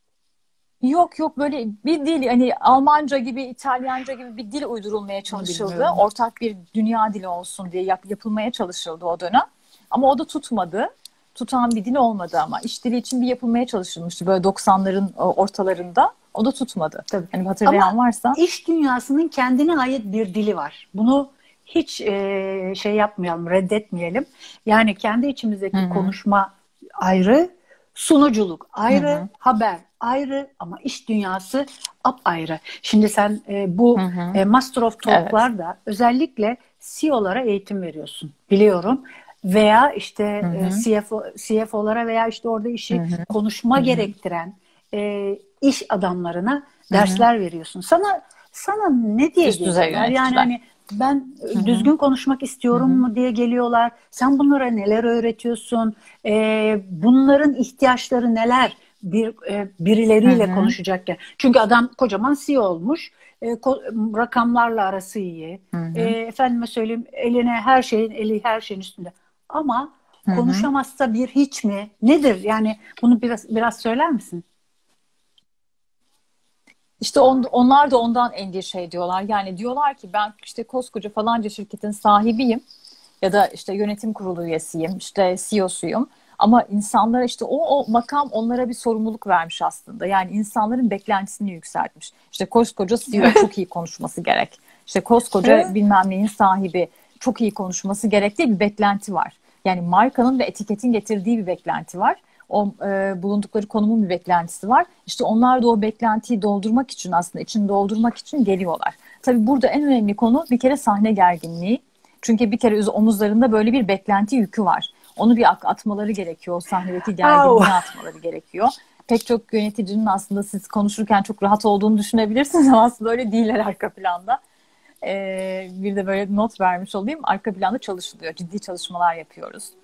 yok yok, böyle bir dil, hani Almanca gibi, İtalyanca gibi bir dil uydurulmaya Onu çalışıldı. bilmiyorum. Ortak bir dünya dili olsun diye yapılmaya çalışıldı o dönem. Ama o da tutmadı. Tutan bir dil olmadı ama iş dili için bir yapılmaya çalışılmıştı böyle 90'ların ortalarında. O da tutmadı. Tabii. Hani Ama hatırlayan varsa. iş dünyasının kendine ait bir dili var. Bunu hiç şey yapmayalım, reddetmeyelim. Yani kendi Hı içimizdeki hı. konuşma ayrı, sunuculuk Hı ayrı, hı. haber ayrı ama iş dünyası apayrı. Şimdi sen Hı bu hı. Master of Evet. Talk'larda özellikle CEO'lara eğitim veriyorsun. Biliyorum. Veya işte Hı hı. CFO'lara veya işte orada Hı işi hı. konuşma Hı hı. gerektiren iş adamlarına Hı hı. dersler veriyorsun. Sana ne diye Üst düzey geliyorlar? Yani yöneticiler. hani ben Hı hı. düzgün konuşmak Hı istiyorum hı. mu diye geliyorlar. Sen bunlara neler öğretiyorsun? Bunların ihtiyaçları neler? Hı Birileriyle hı. konuşacakken. Çünkü adam kocaman CEO olmuş. Rakamlarla arası iyi. Hı hı. Efendime söyleyeyim eli her şeyin üstünde. Ama Hı hı. konuşamazsa bir hiç mi? Nedir? Yani bunu biraz söyler misin? İşte onlar da ondan endişe ediyorlar. Yani diyorlar ki ben işte koskoca falanca şirketin sahibiyim ya da işte yönetim kurulu üyesiyim, işte CEO'suyum. Ama insanlara işte o makam onlara bir sorumluluk vermiş aslında. Yani insanların beklentisini yükseltmiş. İşte koskoca CEO çok iyi konuşması gerek. İşte koskoca Evet. bilmem neyin sahibi çok iyi konuşması gerek diye bir beklenti var. Yani markanın ve etiketin getirdiği bir beklenti var. O bulundukları konumun bir beklentisi var. İşte onlar da o beklentiyi doldurmak için, aslında içini doldurmak için geliyorlar. Tabii burada en önemli konu bir kere sahne gerginliği. Çünkü bir kere omuzlarında böyle bir beklenti yükü var. Onu bir atmaları gerekiyor. O sahnedeki Au. gerginliği atmaları gerekiyor. Pek çok yöneticinin aslında siz konuşurken çok rahat olduğunu düşünebilirsiniz ama aslında öyle değiller arka planda. Bir de böyle not vermiş olayım. Arka planda çalışılıyor. Ciddi çalışmalar yapıyoruz.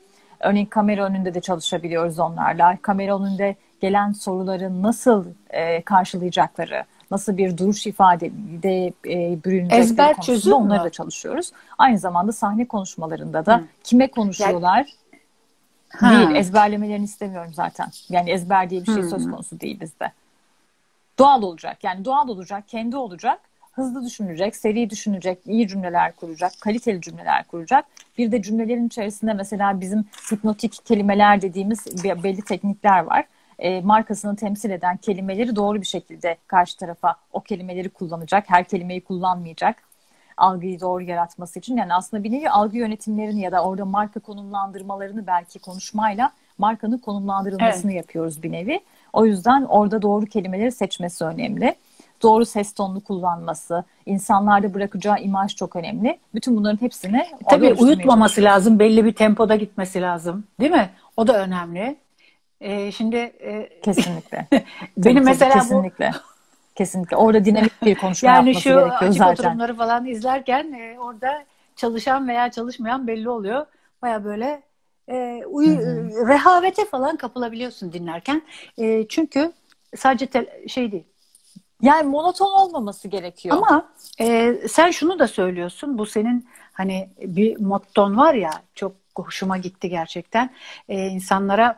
Örneğin kamera önünde de çalışabiliyoruz onlarla. Kamera önünde gelen soruları nasıl karşılayacakları, nasıl bir duruş ifadede bürünecekleri Ezber konusunda çözüm onları mü? da çalışıyoruz. Aynı zamanda sahne konuşmalarında da kime konuşuyorlar değil, Ha. ezberlemelerini istemiyorum zaten. Yani ezber diye bir şey söz konusu değil bizde. Doğal olacak. Yani doğal olacak, kendi olacak, hızlı düşünecek, seri düşünecek, iyi cümleler kuracak, kaliteli cümleler kuracak. Bir de cümlelerin içerisinde mesela bizim hipnotik kelimeler dediğimiz belli teknikler var. Markasını temsil eden kelimeleri doğru bir şekilde karşı tarafa o kelimeleri kullanacak, her kelimeyi kullanmayacak. Algıyı doğru yaratması için. Yani aslında bir nevi algı yönetimlerini ya da orada marka konumlandırmalarını belki konuşmayla markanın Evet. konumlandırılmasını yapıyoruz bir nevi. O yüzden orada doğru kelimeleri seçmesi önemli. Doğru ses tonunu kullanması, insanlarda bırakacağı imaj çok önemli. Bütün bunların hepsini orada Tabii oluşturmaya uyutmaması çalışıyoruz. lazım. Belli bir tempoda gitmesi lazım. Değil mi? O da önemli. Şimdi Kesinlikle. Tabii benim tabii mesela bu kesinlikle. Kesinlikle. Orada dinamik bir konuşma yani yapması şu gerekiyor açık zaten. oturumları falan izlerken orada çalışan veya çalışmayan belli oluyor. Baya böyle Hı hı. rehavete falan kapılabiliyorsun dinlerken. Çünkü sadece şey değil. Yani monoton olmaması gerekiyor. Ama sen şunu da söylüyorsun. Bu senin hani bir motton var ya, çok hoşuma gitti gerçekten. İnsanlara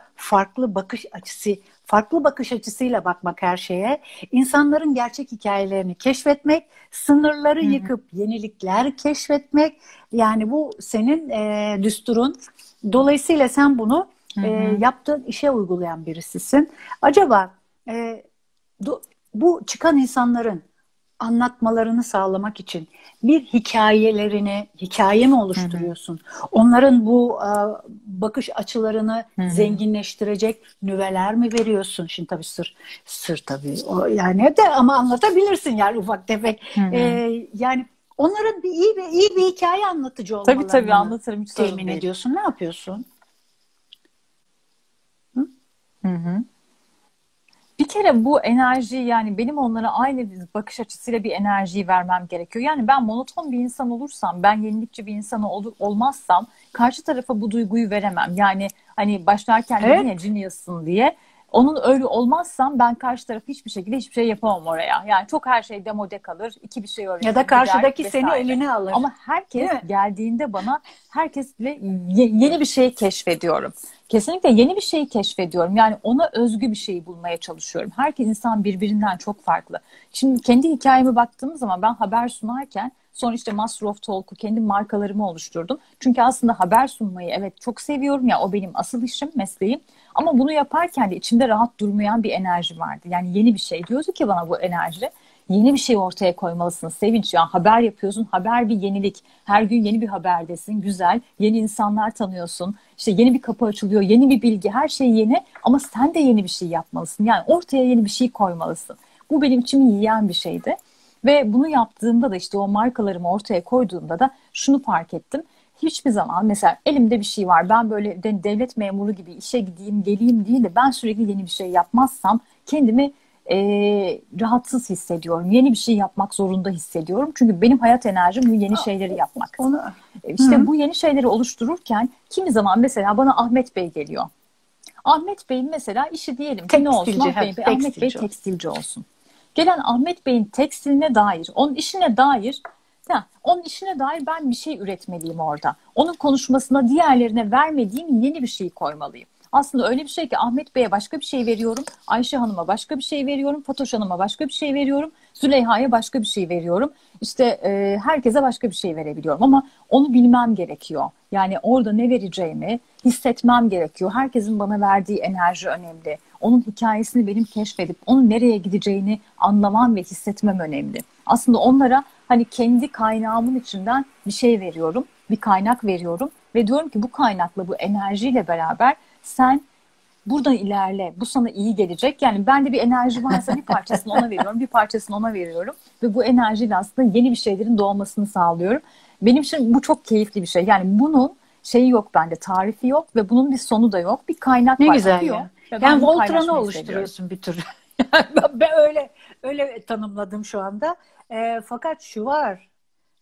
farklı bakış açısıyla bakmak her şeye. İnsanların gerçek hikayelerini keşfetmek, sınırları Hı hı. yıkıp yenilikler keşfetmek. Yani bu senin düsturun. Dolayısıyla sen bunu Hı hı. yaptığın işe uygulayan birisisin. Acaba e, bu çıkan insanların anlatmalarını sağlamak için bir hikaye mi Hı hı. oluşturuyorsun? Onların bu bakış açılarını Hı hı. zenginleştirecek nüveler mi veriyorsun? Şimdi tabii sır tabii. O yani de ama anlatabilirsin yani ufak tefek. Hı hı. Yani onların iyi bir hikaye anlatıcı Tabii tabii olmalarını mı anlatırım, hiç sorun temin değil. ediyorsun? Ne yapıyorsun? Hı? Hı hı. Bir kere bu enerji, yani benim onlara aynı bir bakış açısıyla bir enerjiyi vermem gerekiyor. Yani ben monoton bir insan olursam, ben yenilikçi bir insan olmazsam karşı tarafa bu duyguyu veremem. Yani hani başlarken dedin ya Evet. genius'sın diye. Onun öyle olmazsam ben karşı tarafı hiçbir şekilde hiçbir şey yapamam oraya. Yani çok her şey demode kalır, iki bir şey Ya öğretir da gider karşıdaki seni vesaire. eline alır. Ama Değil herkes mi? geldiğinde bana herkesle yeni bir şey keşfediyorum. Kesinlikle yeni bir şeyi keşfediyorum. Yani ona özgü bir şeyi bulmaya çalışıyorum. Herkes insan birbirinden çok farklı. Şimdi kendi hikayeme baktığımız zaman ben haber sunarken sonra işte Master of Talk'u kendi markalarımı oluşturdum. Çünkü aslında haber sunmayı evet çok seviyorum ya, o benim asıl işim, mesleğim. Ama bunu yaparken de içimde rahat durmayan bir enerji vardı. Yani yeni bir şey diyordu ki bana bu enerji. Yeni bir şey ortaya koymalısın Sevinç. Yani haber yapıyorsun. Haber bir yenilik. Her gün yeni bir haberdesin. Güzel. Yeni insanlar tanıyorsun. İşte yeni bir kapı açılıyor. Yeni bir bilgi. Her şey yeni. Ama sen de yeni bir şey yapmalısın. Yani ortaya yeni bir şey koymalısın. Bu benim içimi yiyen bir şeydi. Ve bunu yaptığımda da işte o markalarımı ortaya koyduğumda da şunu fark ettim. Hiçbir zaman mesela elimde bir şey var. Ben böyle devlet memuru gibi işe gideyim, geleyim değil de ben sürekli yeni bir şey yapmazsam kendimi rahatsız hissediyorum. Yeni bir şey yapmak zorunda hissediyorum. Çünkü benim hayat enerjim bu yeni şeyleri yapmak. Onu İşte Hı. bu yeni şeyleri oluştururken kimi zaman mesela bana Ahmet Bey geliyor. Ahmet Bey'in mesela işi diyelim ki ne olsun? Tekstilci, hep Ahmet Bey tekstilci o. tekstilci olsun. Gelen Ahmet Bey'in tekstiline dair, onun işine dair, ya, onun işine dair ben bir şey üretmeliyim orada. Onun konuşmasına diğerlerine vermediğim yeni bir şey koymalıyım. Aslında öyle bir şey ki Ahmet Bey'e başka bir şey veriyorum, Ayşe Hanım'a başka bir şey veriyorum, Fatoş Hanım'a başka bir şey veriyorum, Züleyha'ya başka bir şey veriyorum. İşte herkese başka bir şey verebiliyorum ama onu bilmem gerekiyor. Yani orada ne vereceğimi hissetmem gerekiyor. Herkesin bana verdiği enerji önemli. Onun hikayesini benim keşfedip onun nereye gideceğini anlamam ve hissetmem önemli. Aslında onlara hani kendi kaynağımın içinden bir şey veriyorum, bir kaynak veriyorum ve diyorum ki bu kaynakla, bu enerjiyle beraber sen buradan ilerle, bu sana iyi gelecek. Yani bende bir enerji varsa bir parçasını ona veriyorum, bir parçasını ona veriyorum ve bu enerjiyle aslında yeni bir şeylerin doğmasını sağlıyorum. Benim için bu çok keyifli bir şey. Yani bunun şeyi yok bende, tarifi yok ve bunun bir sonu da yok. Bir kaynak Ne var, güzel akıyor ya. ve ben Yani bunu Voltran'ı paylaşmayı seviyorum. oluşturuyorsun bir tür. Yani ben öyle tanımladım şu anda. Fakat şu var.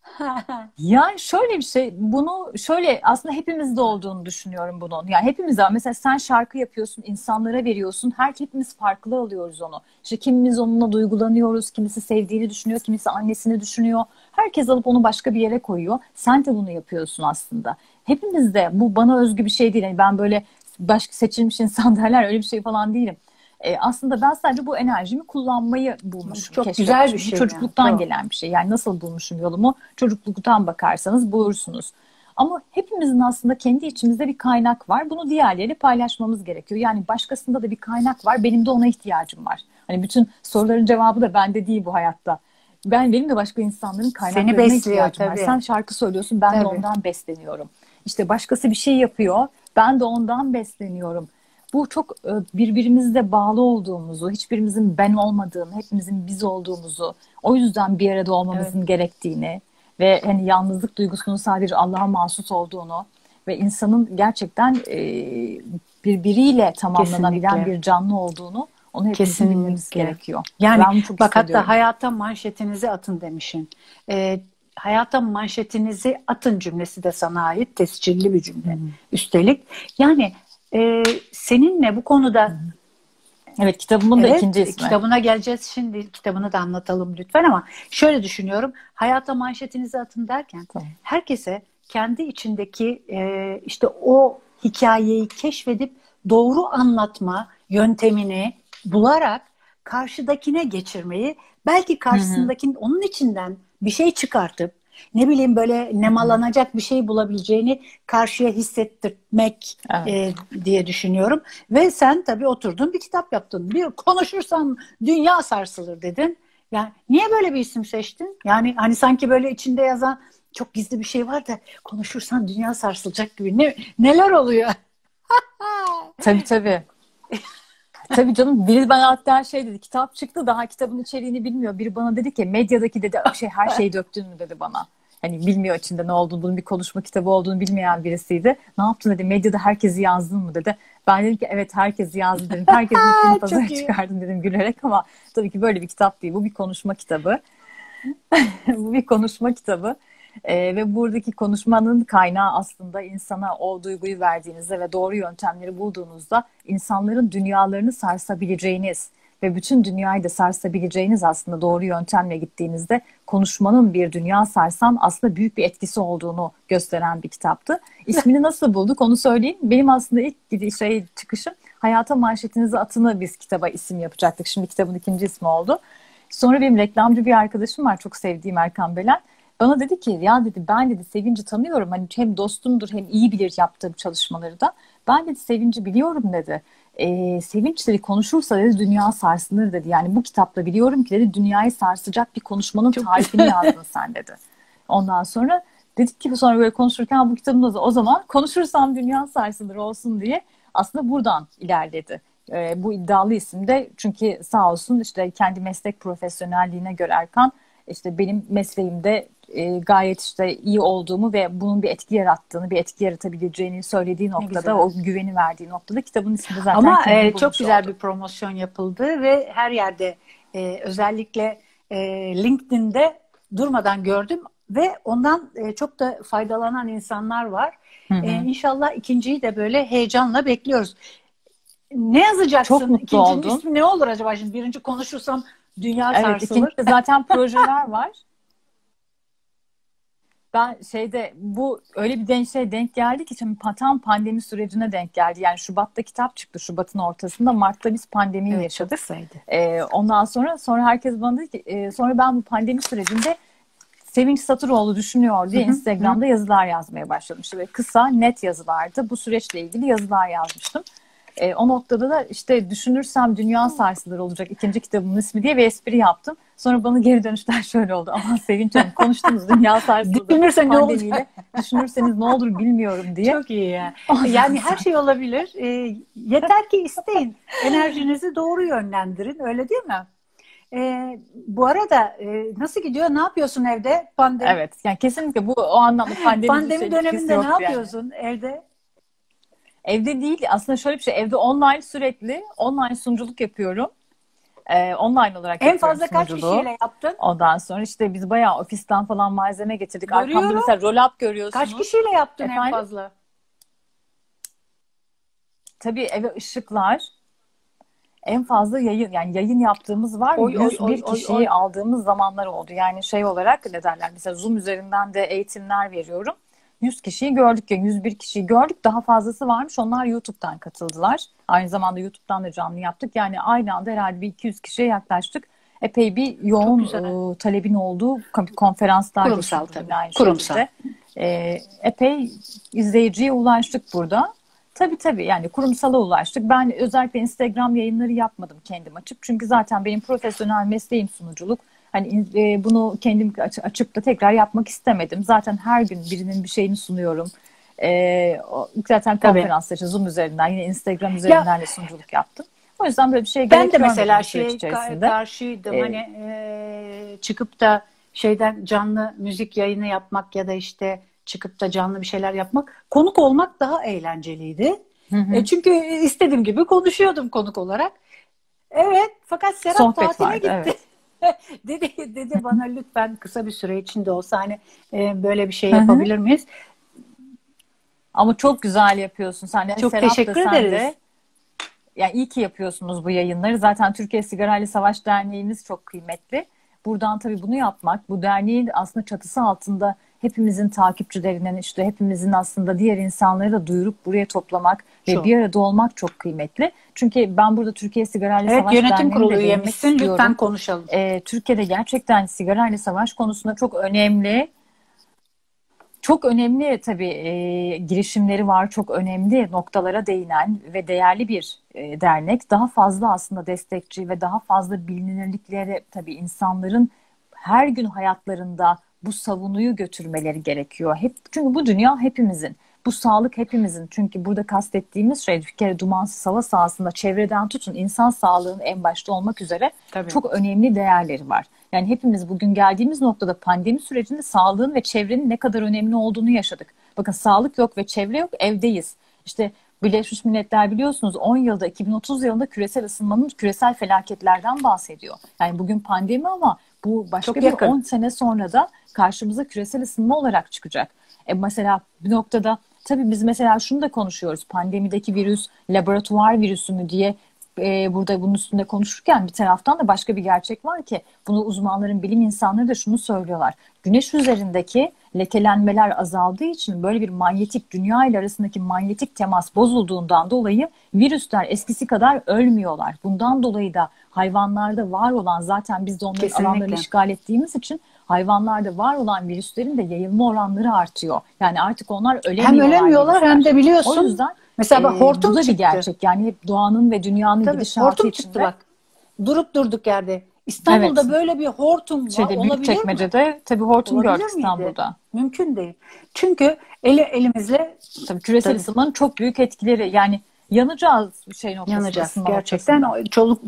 Yani şöyle bir şey, bunu şöyle aslında hepimizde olduğunu düşünüyorum bunun. Yani hepimiz var. Mesela sen şarkı yapıyorsun, insanlara veriyorsun. Hepimiz farklı alıyoruz onu. İşte kimimiz onunla duygulanıyoruz, kimisi sevdiğini düşünüyor, kimisi annesini düşünüyor. Herkes alıp onu başka bir yere koyuyor. Sen de bunu yapıyorsun aslında. Hepimizde, bu bana özgü bir şey değil. Yani ben böyle başka seçilmiş insan derler, öyle bir şey falan değilim. Aslında ben sadece bu enerjimi kullanmayı bulmuşum, Çok güzel bir keşfetmişim. Bu şey yani. çocukluktan Çok. gelen bir şey. Yani nasıl bulmuşum yolumu? Çocukluktan bakarsanız bulursunuz. Ama hepimizin aslında kendi içimizde bir kaynak var. Bunu diğerleriyle paylaşmamız gerekiyor. Yani başkasında da bir kaynak var. Benim de ona ihtiyacım var. Hani bütün soruların cevabı da bende değil bu hayatta. Benim de başka insanların Seni kaynaklarına besliyor ihtiyacım var. tabii. Sen şarkı söylüyorsun, ben de Tabii. ondan besleniyorum. İşte başkası bir şey yapıyor, ben de ondan besleniyorum. Bu çok birbirimizle bağlı olduğumuzu, hiçbirimizin ben olmadığını, hepimizin biz olduğumuzu, o yüzden bir arada Evet. olmamızın gerektiğini ve hani yalnızlık duygusunun sadece Allah'a mahsus olduğunu ve insanın gerçekten birbiriyle tamamlanabilen Kesinlikle. bir canlı olduğunu, onu hepimizin bilmemiz Kesinlikle. gerekiyor. Yani Ben bunu çok bak, hatta hissediyorum. hayata manşetinizi atın demişin. Hayata manşetinizi atın cümlesi de sana ait, tescilli bir Hı cümle. hı. Üstelik yani seninle bu Hı konuda, hı. Evet, kitabımın da evet, ikinci ismi. kitabına geleceğiz şimdi, kitabını da anlatalım lütfen, ama şöyle düşünüyorum, hayata manşetinizi atın derken Tamam. herkese kendi içindeki işte o hikayeyi keşfedip doğru anlatma yöntemini bularak karşıdakine geçirmeyi, belki Hı hı. karşısındakinin onun içinden bir şey çıkartıp, ne bileyim, böyle Hı hı. nemalanacak bir şey bulabileceğini karşıya hissettirmek Evet. diye düşünüyorum. Ve sen tabii oturdun bir kitap yaptın. Bir konuşursan dünya sarsılır dedin. Yani niye böyle bir isim seçtin? Yani hani sanki böyle içinde yazan çok gizli bir şey var da konuşursan dünya sarsılacak gibi. Neler oluyor? Tabii tabii. Tabii canım, biri bana hatta şey dedi, kitap çıktı daha kitabın içeriğini bilmiyor. Biri bana dedi ki medyadaki dedi her şeyi döktün mü dedi bana. Hani bilmiyor içinde ne olduğunu, bunun bir konuşma kitabı olduğunu bilmeyen birisiydi. Ne yaptın dedi, medyada herkesi yazdın mı dedi. Ben dedim ki evet, herkesi yazdım dedim. Herkesin ismini pazara Çok iyi. çıkardım dedim gülerek, ama tabii ki böyle bir kitap değil. Bu bir konuşma kitabı. Bu bir konuşma kitabı. Ve buradaki konuşmanın kaynağı aslında insana o duyguyu verdiğinizde ve doğru yöntemleri bulduğunuzda insanların dünyalarını sarsabileceğiniz ve bütün dünyayı da sarsabileceğiniz, aslında doğru yöntemle gittiğinizde konuşmanın bir dünya sarsan aslında büyük bir etkisi olduğunu gösteren bir kitaptı. İsmini nasıl bulduk onu söyleyeyim. Benim aslında ilk çıkışım hayata manşetinizi atını biz kitaba isim yapacaktık. Şimdi kitabın ikinci ismi oldu. Sonra benim reklamcı bir arkadaşım var, çok sevdiğim, Erkan Belen. Bana dedi ki ya dedi, ben dedi Sevinç'i tanıyorum. Hani hem dostumdur hem iyi bilir yaptığım çalışmaları da. Ben dedi Sevinç'i biliyorum dedi. Sevinç dedi konuşursa dedi dünya sarsılır dedi. Yani bu kitapta biliyorum ki dedi dünyayı sarsacak bir konuşmanın Çok tarifini yazdın sen dedi. Ondan sonra dedik ki sonra böyle konuşurken bu kitabın o zaman konuşursam dünya sarsılır olsun diye aslında buradan ilerledi. Bu iddialı isim de çünkü sağ olsun işte kendi meslek profesyonelliğine göre Erkan işte benim mesleğimde gayet işte iyi olduğumu ve bunun bir etki yarattığını, bir etki yaratabileceğini söylediği Ne noktada, güzel. o güveni verdiği noktada kitabın ismini zaten Ama kendini çok bulmuş güzel oldu. bir promosyon yapıldı ve her yerde, özellikle e, LinkedIn'de durmadan gördüm ve ondan çok da faydalanan insanlar var. Hı hı. İnşallah ikinciyi de böyle heyecanla bekliyoruz. Ne Çok yazacaksın? mutlu İkincinin oldum. ismi ne olur acaba? Şimdi birinci konuşursam dünya Evet, sarsılır. ikincide zaten projeler var. Ben şeyde bu öyle bir denk geldi ki şimdi tam pandemi sürecine denk geldi. Yani Şubat'ta kitap çıktı, Şubat'ın ortasında. Mart'ta biz pandemiyi Evet, çok yaşadık. kısaydı. Ondan sonra herkes bana dedi ki sonra ben bu pandemi sürecinde Sevinç Satıroğlu düşünüyor Hı diye hı, hı. Instagram'da yazılar yazmaya başladım. İşte böyle kısa, net yazılardı. Bu süreçle ilgili yazılar yazmıştım. O noktada da işte düşünürsem dünya sarsılır olacak ikinci kitabımın ismi diye bir espri yaptım. Sonra bana geri dönüşler şöyle oldu. Aman Sevinç Hanım, konuştunuz dünya sarsıldı Düşünürsen ne olacak? pandemiyle. Düşünürseniz ne olur bilmiyorum diye. Çok iyi ya. Ondan Yani her sonra şey olabilir. Yeter ki isteyin. Enerjinizi doğru yönlendirin. Öyle değil mi? Bu arada nasıl gidiyor? Ne yapıyorsun evde? evet, yani kesinlikle bu o anlamda pandemiyle Pandemi şey ilgisi döneminde ne yoktu yani. yapıyorsun evde? Evde değil aslında, şöyle bir şey, evde online, sürekli online sunuculuk yapıyorum. Online olarak En yapıyorum fazla kaç sunuculuğu. kişiyle yaptın? Ondan sonra işte biz bayağı ofisten falan malzeme getirdik. Arkamda Görüyorum. mesela roll-up Kaç görüyorsunuz. kişiyle yaptın en Efendim? fazla? Tabii eve ışıklar, en fazla yayın, yani yayın yaptığımız var. Oy oy oy 101 oy kişiyi oy. aldığımız zamanlar oldu. Yani şey olarak ne derler, mesela Zoom üzerinden de eğitimler veriyorum. 100 kişiyi gördük ya, 101 kişiyi gördük. Daha fazlası varmış. Onlar YouTube'dan katıldılar. Aynı zamanda YouTube'dan da canlı yaptık. Yani aynı anda herhalde bir 200 kişiye yaklaştık. Epey bir Çok yoğun güzel. talebin olduğu konferanslar Kurumsal geçirdik tabii. yine aynı Kurumsal. şekilde. Epey izleyiciye ulaştık burada. Tabii yani kurumsala ulaştık. Ben özellikle Instagram yayınları yapmadım kendim açıp. Çünkü zaten benim profesyonel mesleğim sunuculuk. Hani bunu kendim açıp da tekrar yapmak istemedim. Zaten her gün birinin bir şeyini sunuyorum. Zaten Tabii. konferanslar, Zoom üzerinden, yine Instagram Ya üzerinden de sunuculuk yaptım. O yüzden böyle bir şeye ben gerek de görmedim mesela bu süreç içerisinde. karşıydım. E, Hani çıkıp da şeyden canlı müzik yayını yapmak ya da işte çıkıp da canlı bir şeyler yapmak, konuk olmak daha eğlenceliydi. hı hı. Çünkü istediğim gibi konuşuyordum konuk olarak. Evet, fakat Serap Sohbet tatile vardı, gitti. evet. Dedi bana lütfen kısa bir süre içinde olsa hani böyle bir şey Hı hı. yapabilir miyiz? Ama çok güzel yapıyorsun. Sen de, Çok Serap da, teşekkür sen ederiz. de. Yani iyi ki yapıyorsunuz bu yayınları. Zaten Türkiye Sigarayla Savaş Derneğimiz çok kıymetli. Buradan tabii bunu yapmak, bu derneğin aslında çatısı altında hepimizin takipçilerinin, işte hepimizin aslında diğer insanları da duyurup buraya toplamak ve Çok. bir arada olmak çok kıymetli. Çünkü ben burada Türkiye Sigarayla Evet, Savaş yönetim Derneği'ne kurulu de değinmek üyemizsin. Lütfen istiyorum. konuşalım. Türkiye'de gerçekten sigarayla savaş konusunda çok önemli. Çok önemli tabii girişimleri var, çok önemli noktalara değinen ve değerli bir dernek. Daha fazla aslında destekçi ve daha fazla bilinirlikleri, tabii insanların her gün hayatlarında bu savunuyu götürmeleri gerekiyor. Hep, çünkü bu dünya hepimizin. Bu sağlık hepimizin. Çünkü burada kastettiğimiz şey bir kere dumansız hava sahasında çevreden tutun insan sağlığının en başta olmak üzere Tabii. çok önemli değerleri var. Yani hepimiz bugün geldiğimiz noktada pandemi sürecinde sağlığın ve çevrenin ne kadar önemli olduğunu yaşadık. Bakın, sağlık yok ve çevre yok, evdeyiz. İşte Birleşmiş Milletler biliyorsunuz 10 yılda, 2030 yılında küresel ısınmanın, küresel felaketlerden bahsediyor. Yani bugün pandemi ama bu başka Çok bir yakın. 10 sene sonra da karşımıza küresel ısınma olarak çıkacak. Mesela bir noktada tabii biz mesela şunu da konuşuyoruz. Pandemideki virüs laboratuvar virüsü mü diye burada bunun üstünde konuşurken bir taraftan da başka bir gerçek var ki bunu uzmanların, bilim insanları da şunu söylüyorlar. Güneş üzerindeki lekelenmeler azaldığı için, böyle bir manyetik, dünya ile arasındaki manyetik temas bozulduğundan dolayı virüsler eskisi kadar ölmüyorlar. Bundan dolayı da hayvanlarda var olan, zaten biz de onların alanlarını Kesinlikle. işgal ettiğimiz için hayvanlarda var olan virüslerin de yayılma oranları artıyor. Yani artık onlar Hem ölemiyorlar, ölemiyorlar hem virüsler. de O biliyorsun. yüzden Mesela bak, bu hortum da bir çıktı. gerçek. Yani hep doğanın ve dünyanın Tabii gidişatı hortum çıktı içinde. bak. Durup durduk yerde. Evet. İstanbul'da böyle bir hortum olabilir mi? Büyükçekmece'de tabii hortum Olabilir gördük miydi? İstanbul'da. Mümkün değil. Çünkü elimizle Tabii küresel tabii ısınmanın çok büyük etkileri. Yani yanacağız şey noktasında, yanacağız. ısınma Gerçekten noktasında.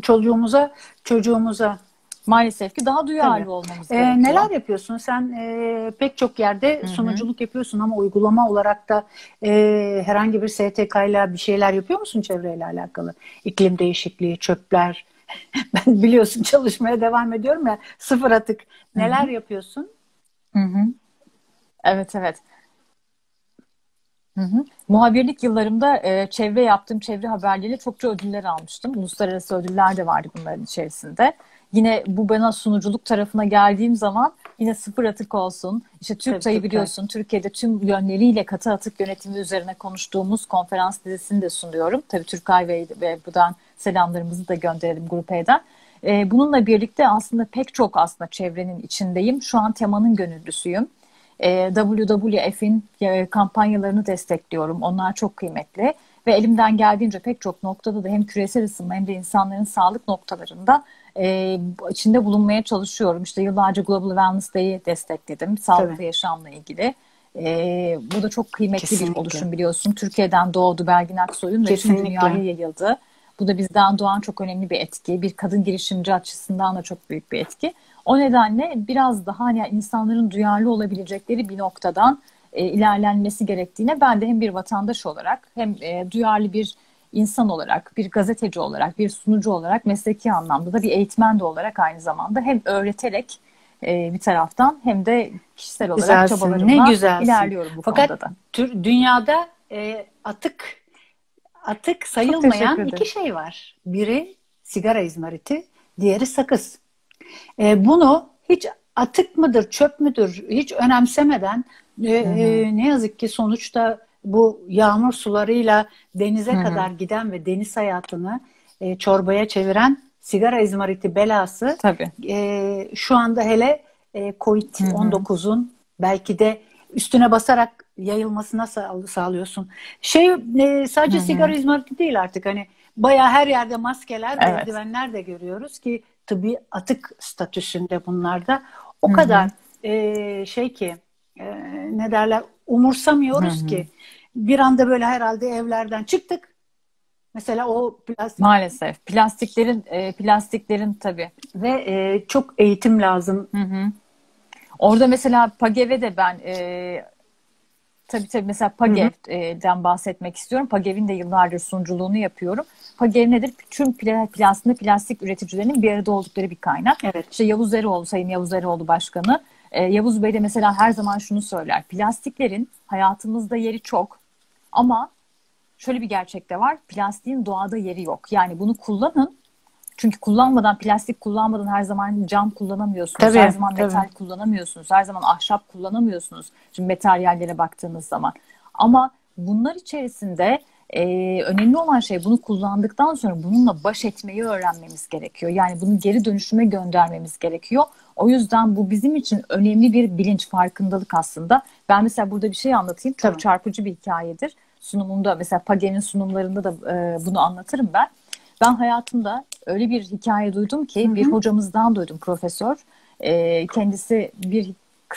çocuğumuza. Maalesef ki daha Tabii. duyarlı olmamız gerekiyor. Neler yapıyorsun? Sen pek çok yerde Hı hı. sunuculuk yapıyorsun ama uygulama olarak da herhangi bir STK ile bir şeyler yapıyor musun çevreyle alakalı? İklim değişikliği, çöpler. Ben biliyorsun çalışmaya devam ediyorum ya, sıfır atık. Hı hı. Neler yapıyorsun? Hı hı. Evet, evet. Hı hı. Muhabirlik yıllarımda yaptığım çevre haberleriyle çokça ödüller almıştım. Uluslararası ödüller de vardı bunların içerisinde. Yine bu, bana sunuculuk tarafına geldiğim zaman yine sıfır atık olsun. İşte Tabii TÜRKTA'yı Türkçe. biliyorsun. Türkiye'de tüm yönleriyle katı atık yönetimi üzerine konuştuğumuz konferans dizisini de sunuyorum. Tabii Türkay ve buradan selamlarımızı da gönderelim Grup E'den. Bununla birlikte aslında pek çok aslında çevrenin içindeyim. Şu an temanın gönüllüsüyüm. WWF'in kampanyalarını destekliyorum. Onlar çok kıymetli ve elimden geldiğince pek çok noktada da hem küresel ısınma hem de insanların sağlık noktalarında içinde bulunmaya çalışıyorum. İşte yıllarca Global Wellness Day'i destekledim. Tabii. Sağlıklı yaşamla ilgili. Bu da çok kıymetli bir Kesinlikle. oluşum, biliyorsun. Türkiye'den doğdu Belgin Aksoy'un ve tüm dünyaya Kesinlikle. yayıldı. Bu da bizden doğan çok önemli bir etki. Bir kadın girişimci açısından da çok büyük bir etki. O nedenle biraz daha hani insanların duyarlı olabilecekleri bir noktadan ilerlenmesi gerektiğine ben de hem bir vatandaş olarak hem duyarlı bir insan olarak, bir gazeteci olarak, bir sunucu olarak, mesleki anlamda da bir eğitmen de olarak aynı zamanda hem öğreterek bir taraftan hem de kişisel olarak Güzelsin, ne çabalarımla güzelsin. ilerliyorum bu Fakat konuda da. dünyada atık Çok sayılmayan teşekkür iki ederim. şey var. Biri sigara izmariti, diğeri sakız. Bunu hiç atık mıdır, çöp müdür hiç önemsemeden Hı hı. ne yazık ki sonuçta bu yağmur sularıyla Hı denize hı. kadar giden ve deniz hayatını çorbaya çeviren sigara izmariti belası Tabii. şu anda hele Hı hı. Covid-19'un belki de üstüne basarak yayılmasına sağlıyorsun. Hı Sadece sigara hı. izmariti değil artık, hani bayağı her yerde maskeler ve Evet. eldivenler de görüyoruz ki tıbbi atık statüsünde bunlar da. O Hı hı. kadar şey ki e, ne derler, Hı umursamıyoruz hı. ki bir anda böyle herhalde evlerden çıktık. Mesela o plastik Maalesef. Plastiklerin tabii. ve çok eğitim lazım. Hı hı. Orada mesela PAGEV'e de ben tabii mesela Hı hı. PAGEV'den bahsetmek istiyorum. PAGEV'in de yıllardır sunuculuğunu yapıyorum. PAGEV nedir? Tüm plastik üreticilerinin bir arada oldukları bir kaynak. Evet. İşte Sayın Yavuz Eroğlu Başkanı. Yavuz Bey de mesela her zaman şunu söyler. Plastiklerin hayatımızda yeri çok ama şöyle bir gerçek de var. Plastiğin doğada yeri yok. Yani bunu kullanın. Çünkü plastik kullanmadan her zaman cam kullanamıyorsunuz. Her Tabii, zaman tabii. metal kullanamıyorsunuz. Her zaman ahşap kullanamıyorsunuz. Şimdi materyallere baktığınız zaman. Ama bunlar içerisinde önemli olan şey, bunu kullandıktan sonra bununla baş etmeyi öğrenmemiz gerekiyor. Yani bunu geri dönüşüme göndermemiz gerekiyor. O yüzden bu bizim için önemli bir bilinç, farkındalık aslında. Ben mesela burada bir şey anlatayım. Çok Tabii. çarpıcı bir hikayedir. Sunumumda mesela PAGE'nin sunumlarında da bunu anlatırım ben. Ben hayatımda öyle bir hikaye duydum Hı ki bir hı. hocamızdan duydum, profesör. Kendisi bir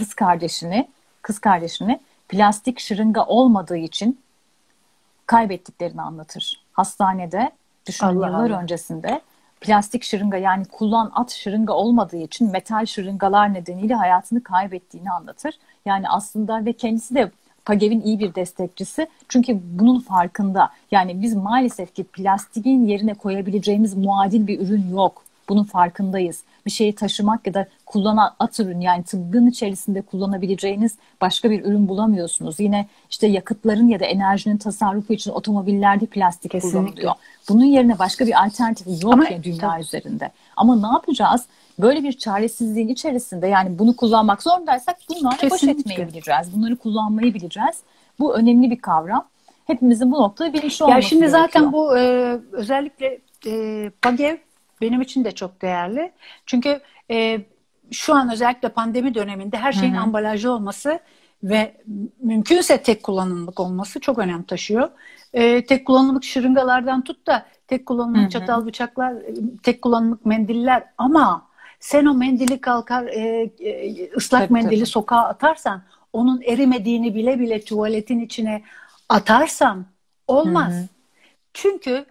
kız kardeşini plastik şırınga olmadığı için kaybettiklerini anlatır. Hastanede, düşünün, Allah yıllar Allah. öncesinde plastik şırınga, yani at şırınga olmadığı için metal şırıngalar nedeniyle hayatını kaybettiğini anlatır. Yani aslında ve kendisi de PAGEV'in iyi bir destekçisi. Çünkü bunun farkında. Yani biz maalesef ki plastiğin yerine koyabileceğimiz muadil bir ürün yok. Bunun farkındayız. Bir şeyi taşımak ya da kullanan at ürün, yani tıbbın içerisinde kullanabileceğiniz başka bir ürün bulamıyorsunuz. Yine işte yakıtların ya da enerjinin tasarrufu için otomobillerde plastik kullanılıyor. Kesinlikle. Bunun yerine başka bir alternatif Ama yok ya tabii, dünya üzerinde. Ama ne yapacağız? Böyle bir çaresizliğin içerisinde, yani bunu kullanmak zorundaysak bunlarla baş etmeyi kesinlikle. bileceğiz. Bunları kullanmayı bileceğiz. Bu önemli bir kavram. Hepimizin bu noktada bilinçli Ya olması şimdi zaten gerekiyor. bu özellikle PAGEV benim için de çok değerli. Çünkü şu an özellikle pandemi döneminde her Hı şeyin hı. ambalajlı olması ve mümkünse tek kullanımlık olması çok önem taşıyor. Tek kullanımlık şırıngalardan tut da tek Hı kullanımlık hı. çatal bıçaklar, tek kullanımlık mendiller, ama sen o mendili kalkar ıslak Tabii mendili tabii. sokağa atarsan, onun erimediğini bile bile tuvaletin içine atarsan Hı hı. olmaz. Çünkü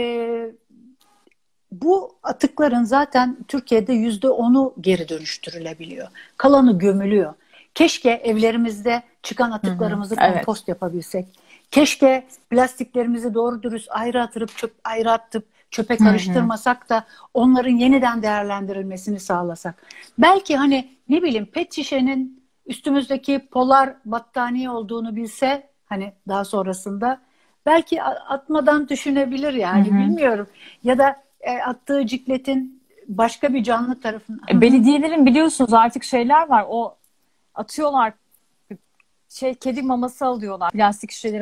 bu atıkların zaten Türkiye'de %10'u geri dönüştürülebiliyor. Kalanı gömülüyor. Keşke evlerimizde çıkan Hı hı. atıklarımızı Evet. kompost yapabilsek. Keşke plastiklerimizi doğru dürüst ayrı atıp çöpe Hı hı. karıştırmasak da onların yeniden değerlendirilmesini sağlasak. Belki hani ne bileyim, pet şişenin üstümüzdeki polar battaniye olduğunu bilse, hani daha sonrasında belki atmadan düşünebilir, Hı yani hı. bilmiyorum. Ya da attığı cikletin başka bir canlı tarafından. Hı hı. Belediyelerin biliyorsunuz artık şeyler var. O atıyorlar, kedi maması alıyorlar. Plastik şişeleri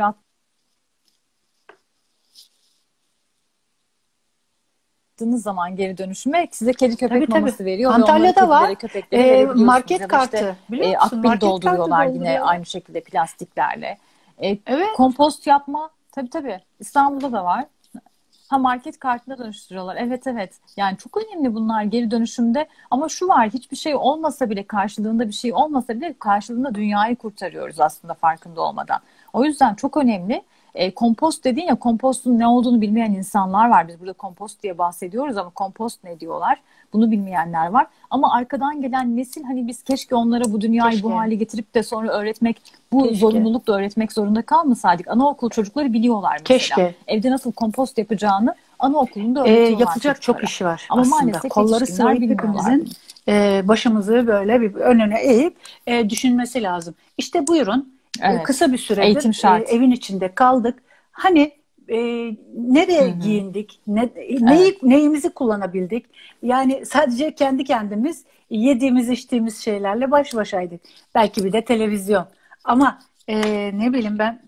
attığınız zaman geri dönüşüme size kedi köpek Tabii, tabii. maması veriyor ve onları Antalya'da var. kedilere, köpeklere verebiliyorsunuz. Market Ya da işte kartı. Biliyor musun? akbil Market kartı dolduruyorlar yine dolduruyorlar. aynı şekilde plastiklerle. Evet. Kompost yapma, tabii tabii, İstanbul'da da var. Ha, market kartına dönüştürüyorlar. Evet evet. Yani çok önemli bunlar geri dönüşümde. Ama şu var, hiçbir şey olmasa bile, karşılığında bir şey olmasa bile karşılığında dünyayı kurtarıyoruz aslında farkında olmadan. O yüzden çok önemli. Kompost dediğin ya, kompostun ne olduğunu bilmeyen insanlar var. Biz burada kompost diye bahsediyoruz ama kompost ne diyorlar? Bunu bilmeyenler var. Ama arkadan gelen nesil, hani biz keşke onlara bu dünyayı bu hale getirip de sonra öğretmek, bu zorunlulukla öğretmek zorunda kalmasaydık. Anaokul çocukları biliyorlar mesela. Keşke. Evde nasıl kompost yapacağını anaokulunda öğretiyorlar yapacak çocuklara. çok işi var ama aslında. maalesef Kolları sıvayıp hepimizin başımızı böyle bir önüne eğip düşünmesi lazım. İşte buyurun, kısa bir süredir evin içinde kaldık. Hani nereye giyindik, neyimizi kullanabildik? Yani sadece kendi kendimiz yediğimiz içtiğimiz şeylerle baş başaydık. Belki bir de televizyon. Ama ne bileyim ben,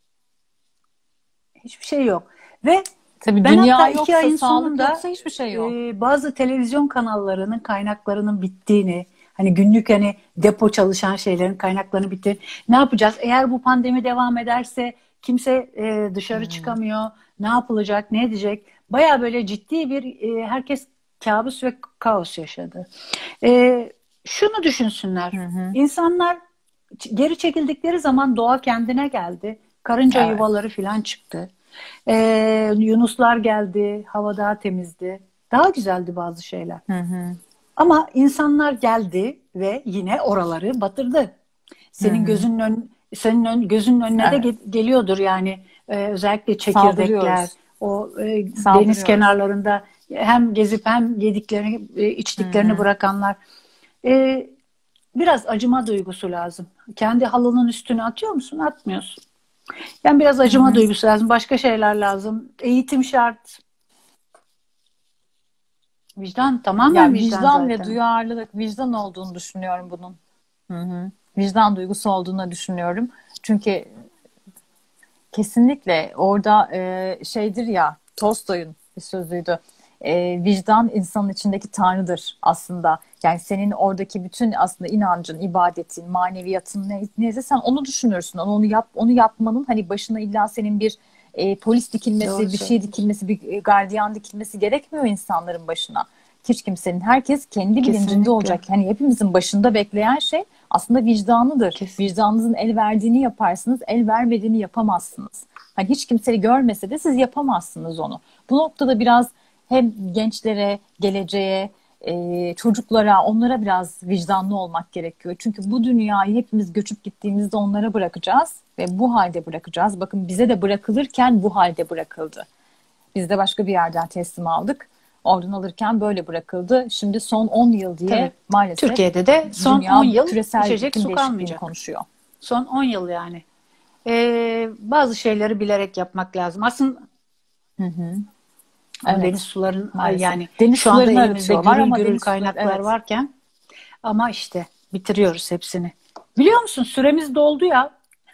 hiçbir şey yok. Ve tabii ben dünya hatta yoksa, 2 ayın sağlık sonunda yoksa hiçbir şey yok. Bazı televizyon kanallarının kaynaklarının bittiğini, hani günlük hani depo çalışan şeylerin kaynaklarının bittiğini, ne yapacağız? Eğer bu pandemi devam ederse kimse dışarı çıkamıyor. Ne yapılacak, ne edecek? Baya böyle ciddi bir herkes kabus ve kaos yaşadı. Şunu düşünsünler. İnsanlar geri çekildikleri zaman doğa kendine geldi. Karınca yuvaları falan çıktı. Yunuslar geldi. Hava daha temizdi. Daha güzeldi bazı şeyler. Ama insanlar geldi ve yine oraları batırdı. Senin gözünün önüne de geliyordur yani. Özellikle çekirdekler, o deniz kenarlarında hem gezip hem yediklerini, içtiklerini bırakanlar. Biraz acıma duygusu lazım. Kendi halının üstüne atıyor musun? Atmıyorsun. Yani biraz acıma duygusu lazım. Başka şeyler lazım. Eğitim şart. Vicdan, tamamen vicdan zaten. Ve duyarlılık, vicdan olduğunu düşünüyorum bunun. Vicdan duygusu olduğunu düşünüyorum. Çünkü kesinlikle orada şeydir ya, Tolstoy'un bir sözüydü. Vicdan insanın içindeki tanrıdır aslında. Yani senin oradaki bütün aslında inancın, ibadetin, maneviyatın neyse sen onu düşünürsün. Onu yapmanın hani başına illa senin bir polis dikilmesi, bir şey dikilmesi, bir gardiyan dikilmesi gerekmiyor insanların başına. Hiç kimsenin, herkes kendi bilincinde olacak. Hani hepimizin başında bekleyen şey aslında vicdanıdır. Vicdanınızın el verdiğini yaparsınız, el vermediğini yapamazsınız. Hani hiç kimseyi görmese de siz yapamazsınız onu. Bu noktada biraz hem gençlere, geleceğe, çocuklara, onlara biraz vicdanlı olmak gerekiyor. Çünkü bu dünyayı hepimiz göçüp gittiğimizde onlara bırakacağız ve bu halde bırakacağız. Bakın bize de bırakılırken bu halde bırakıldı. Biz de başka bir yerden teslim aldık. Oradan alırken böyle bırakıldı. Şimdi son 10 yıl diye maalesef Türkiye'de de son 10 yıl içecek su kalmayacak konuşuyor. Son 10 yıl yani. Bazı şeyleri bilerek yapmak lazım. Aslında deniz suların yani deniz şu anda elimizde gürül kaynaklar varken ama işte bitiriyoruz hepsini. Biliyor musun, süremiz doldu ya.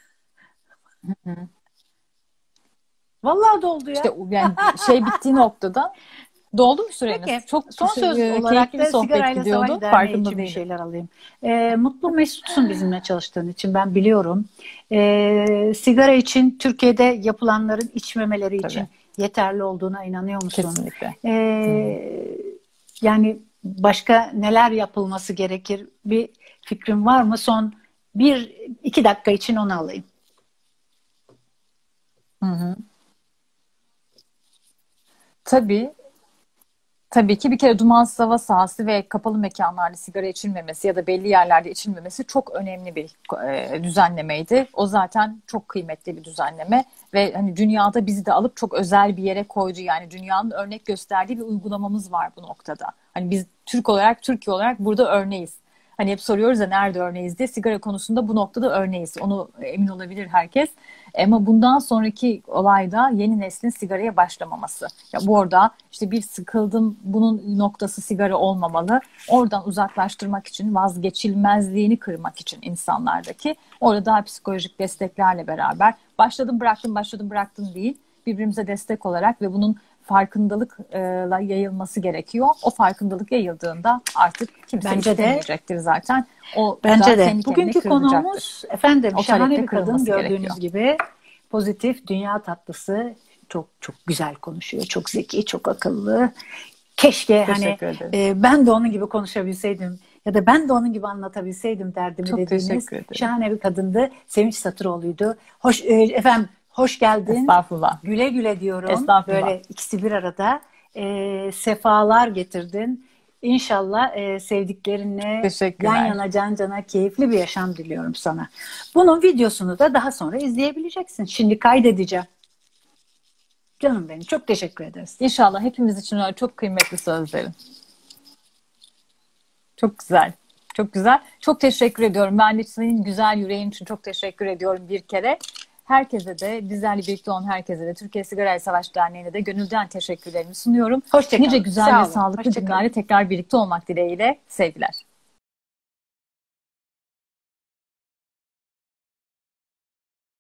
Vallahi doldu ya. İşte yani bittiği noktada doldu mu süreniz? Peki, çok son söz olarak da sigarayla savaş derneği için bir değilim. şeyler alayım. Mutlu mesutsun bizimle çalıştığın için, ben biliyorum. Sigara için Türkiye'de yapılanların içmemeleri için yeterli olduğuna inanıyor musun? Kesinlikle. Yani başka neler yapılması gerekir? Bir fikrin var mı? Son 1-2 dakika için onu alayım. Tabii ki bir kere dumansız hava sahası ve kapalı mekanlarda sigara içilmemesi ya da belli yerlerde içilmemesi çok önemli bir düzenlemeydi. O zaten çok kıymetli bir düzenleme ve hani dünyada bizi de alıp çok özel bir yere koydu. Yani dünyanın örnek gösterdiği bir uygulamamız var bu noktada. Hani biz Türkiye olarak burada örneğiz. Hani hep soruyoruz ya nerede örneğiz diye. Sigara konusunda bu noktada örneğiz. Onu emin olabilir herkes. Ama bundan sonraki olayda yeni neslin sigaraya başlamaması. Ya bu orada işte bir sıkıldım, bunun noktası sigara olmamalı. Oradan uzaklaştırmak için, vazgeçilmezliğini kırmak için insanlardaki, orada daha psikolojik desteklerle beraber başladım bıraktım değil. Birbirimize destek olarak ve bunun farkındalıkla yayılması gerekiyor. O farkındalık yayıldığında artık kimse istemeyecektir zaten. Bence de. Bugünkü konuğumuz efendim şahane bir kadın, gördüğünüz gibi pozitif, dünya tatlısı, çok çok güzel konuşuyor, çok zeki, çok akıllı. Keşke hani ben de onun gibi konuşabilseydim ya da ben de onun gibi anlatabilseydim derdimi dediğiniz şahane bir kadındı. Sevinç Satıroğlu'ydu. Efendim Hoş geldin. Estağfurullah. Güle güle diyorum. Estağfurullah. Böyle ikisi bir arada. Sefalar getirdin. İnşallah sevdiklerinle yan yana can cana keyifli bir yaşam diliyorum sana. Bunun videosunu da daha sonra izleyebileceksin. Şimdi kaydedeceğim. Canım benim, çok teşekkür ederiz. İnşallah hepimiz için öyle çok kıymetli sözlerin. Çok güzel. Çok güzel. Çok teşekkür ediyorum. Ben de senin güzel yüreğin için çok teşekkür ediyorum bir kere. Herkese de, bizlerle birlikte olan herkese de, Türkiye Sigarayla Savaş Derneği'ne de gönülden teşekkürlerimi sunuyorum. Hoşçakalın. Nice güzel ve sağlıklı günlerde tekrar birlikte olmak dileğiyle. Sevgiler.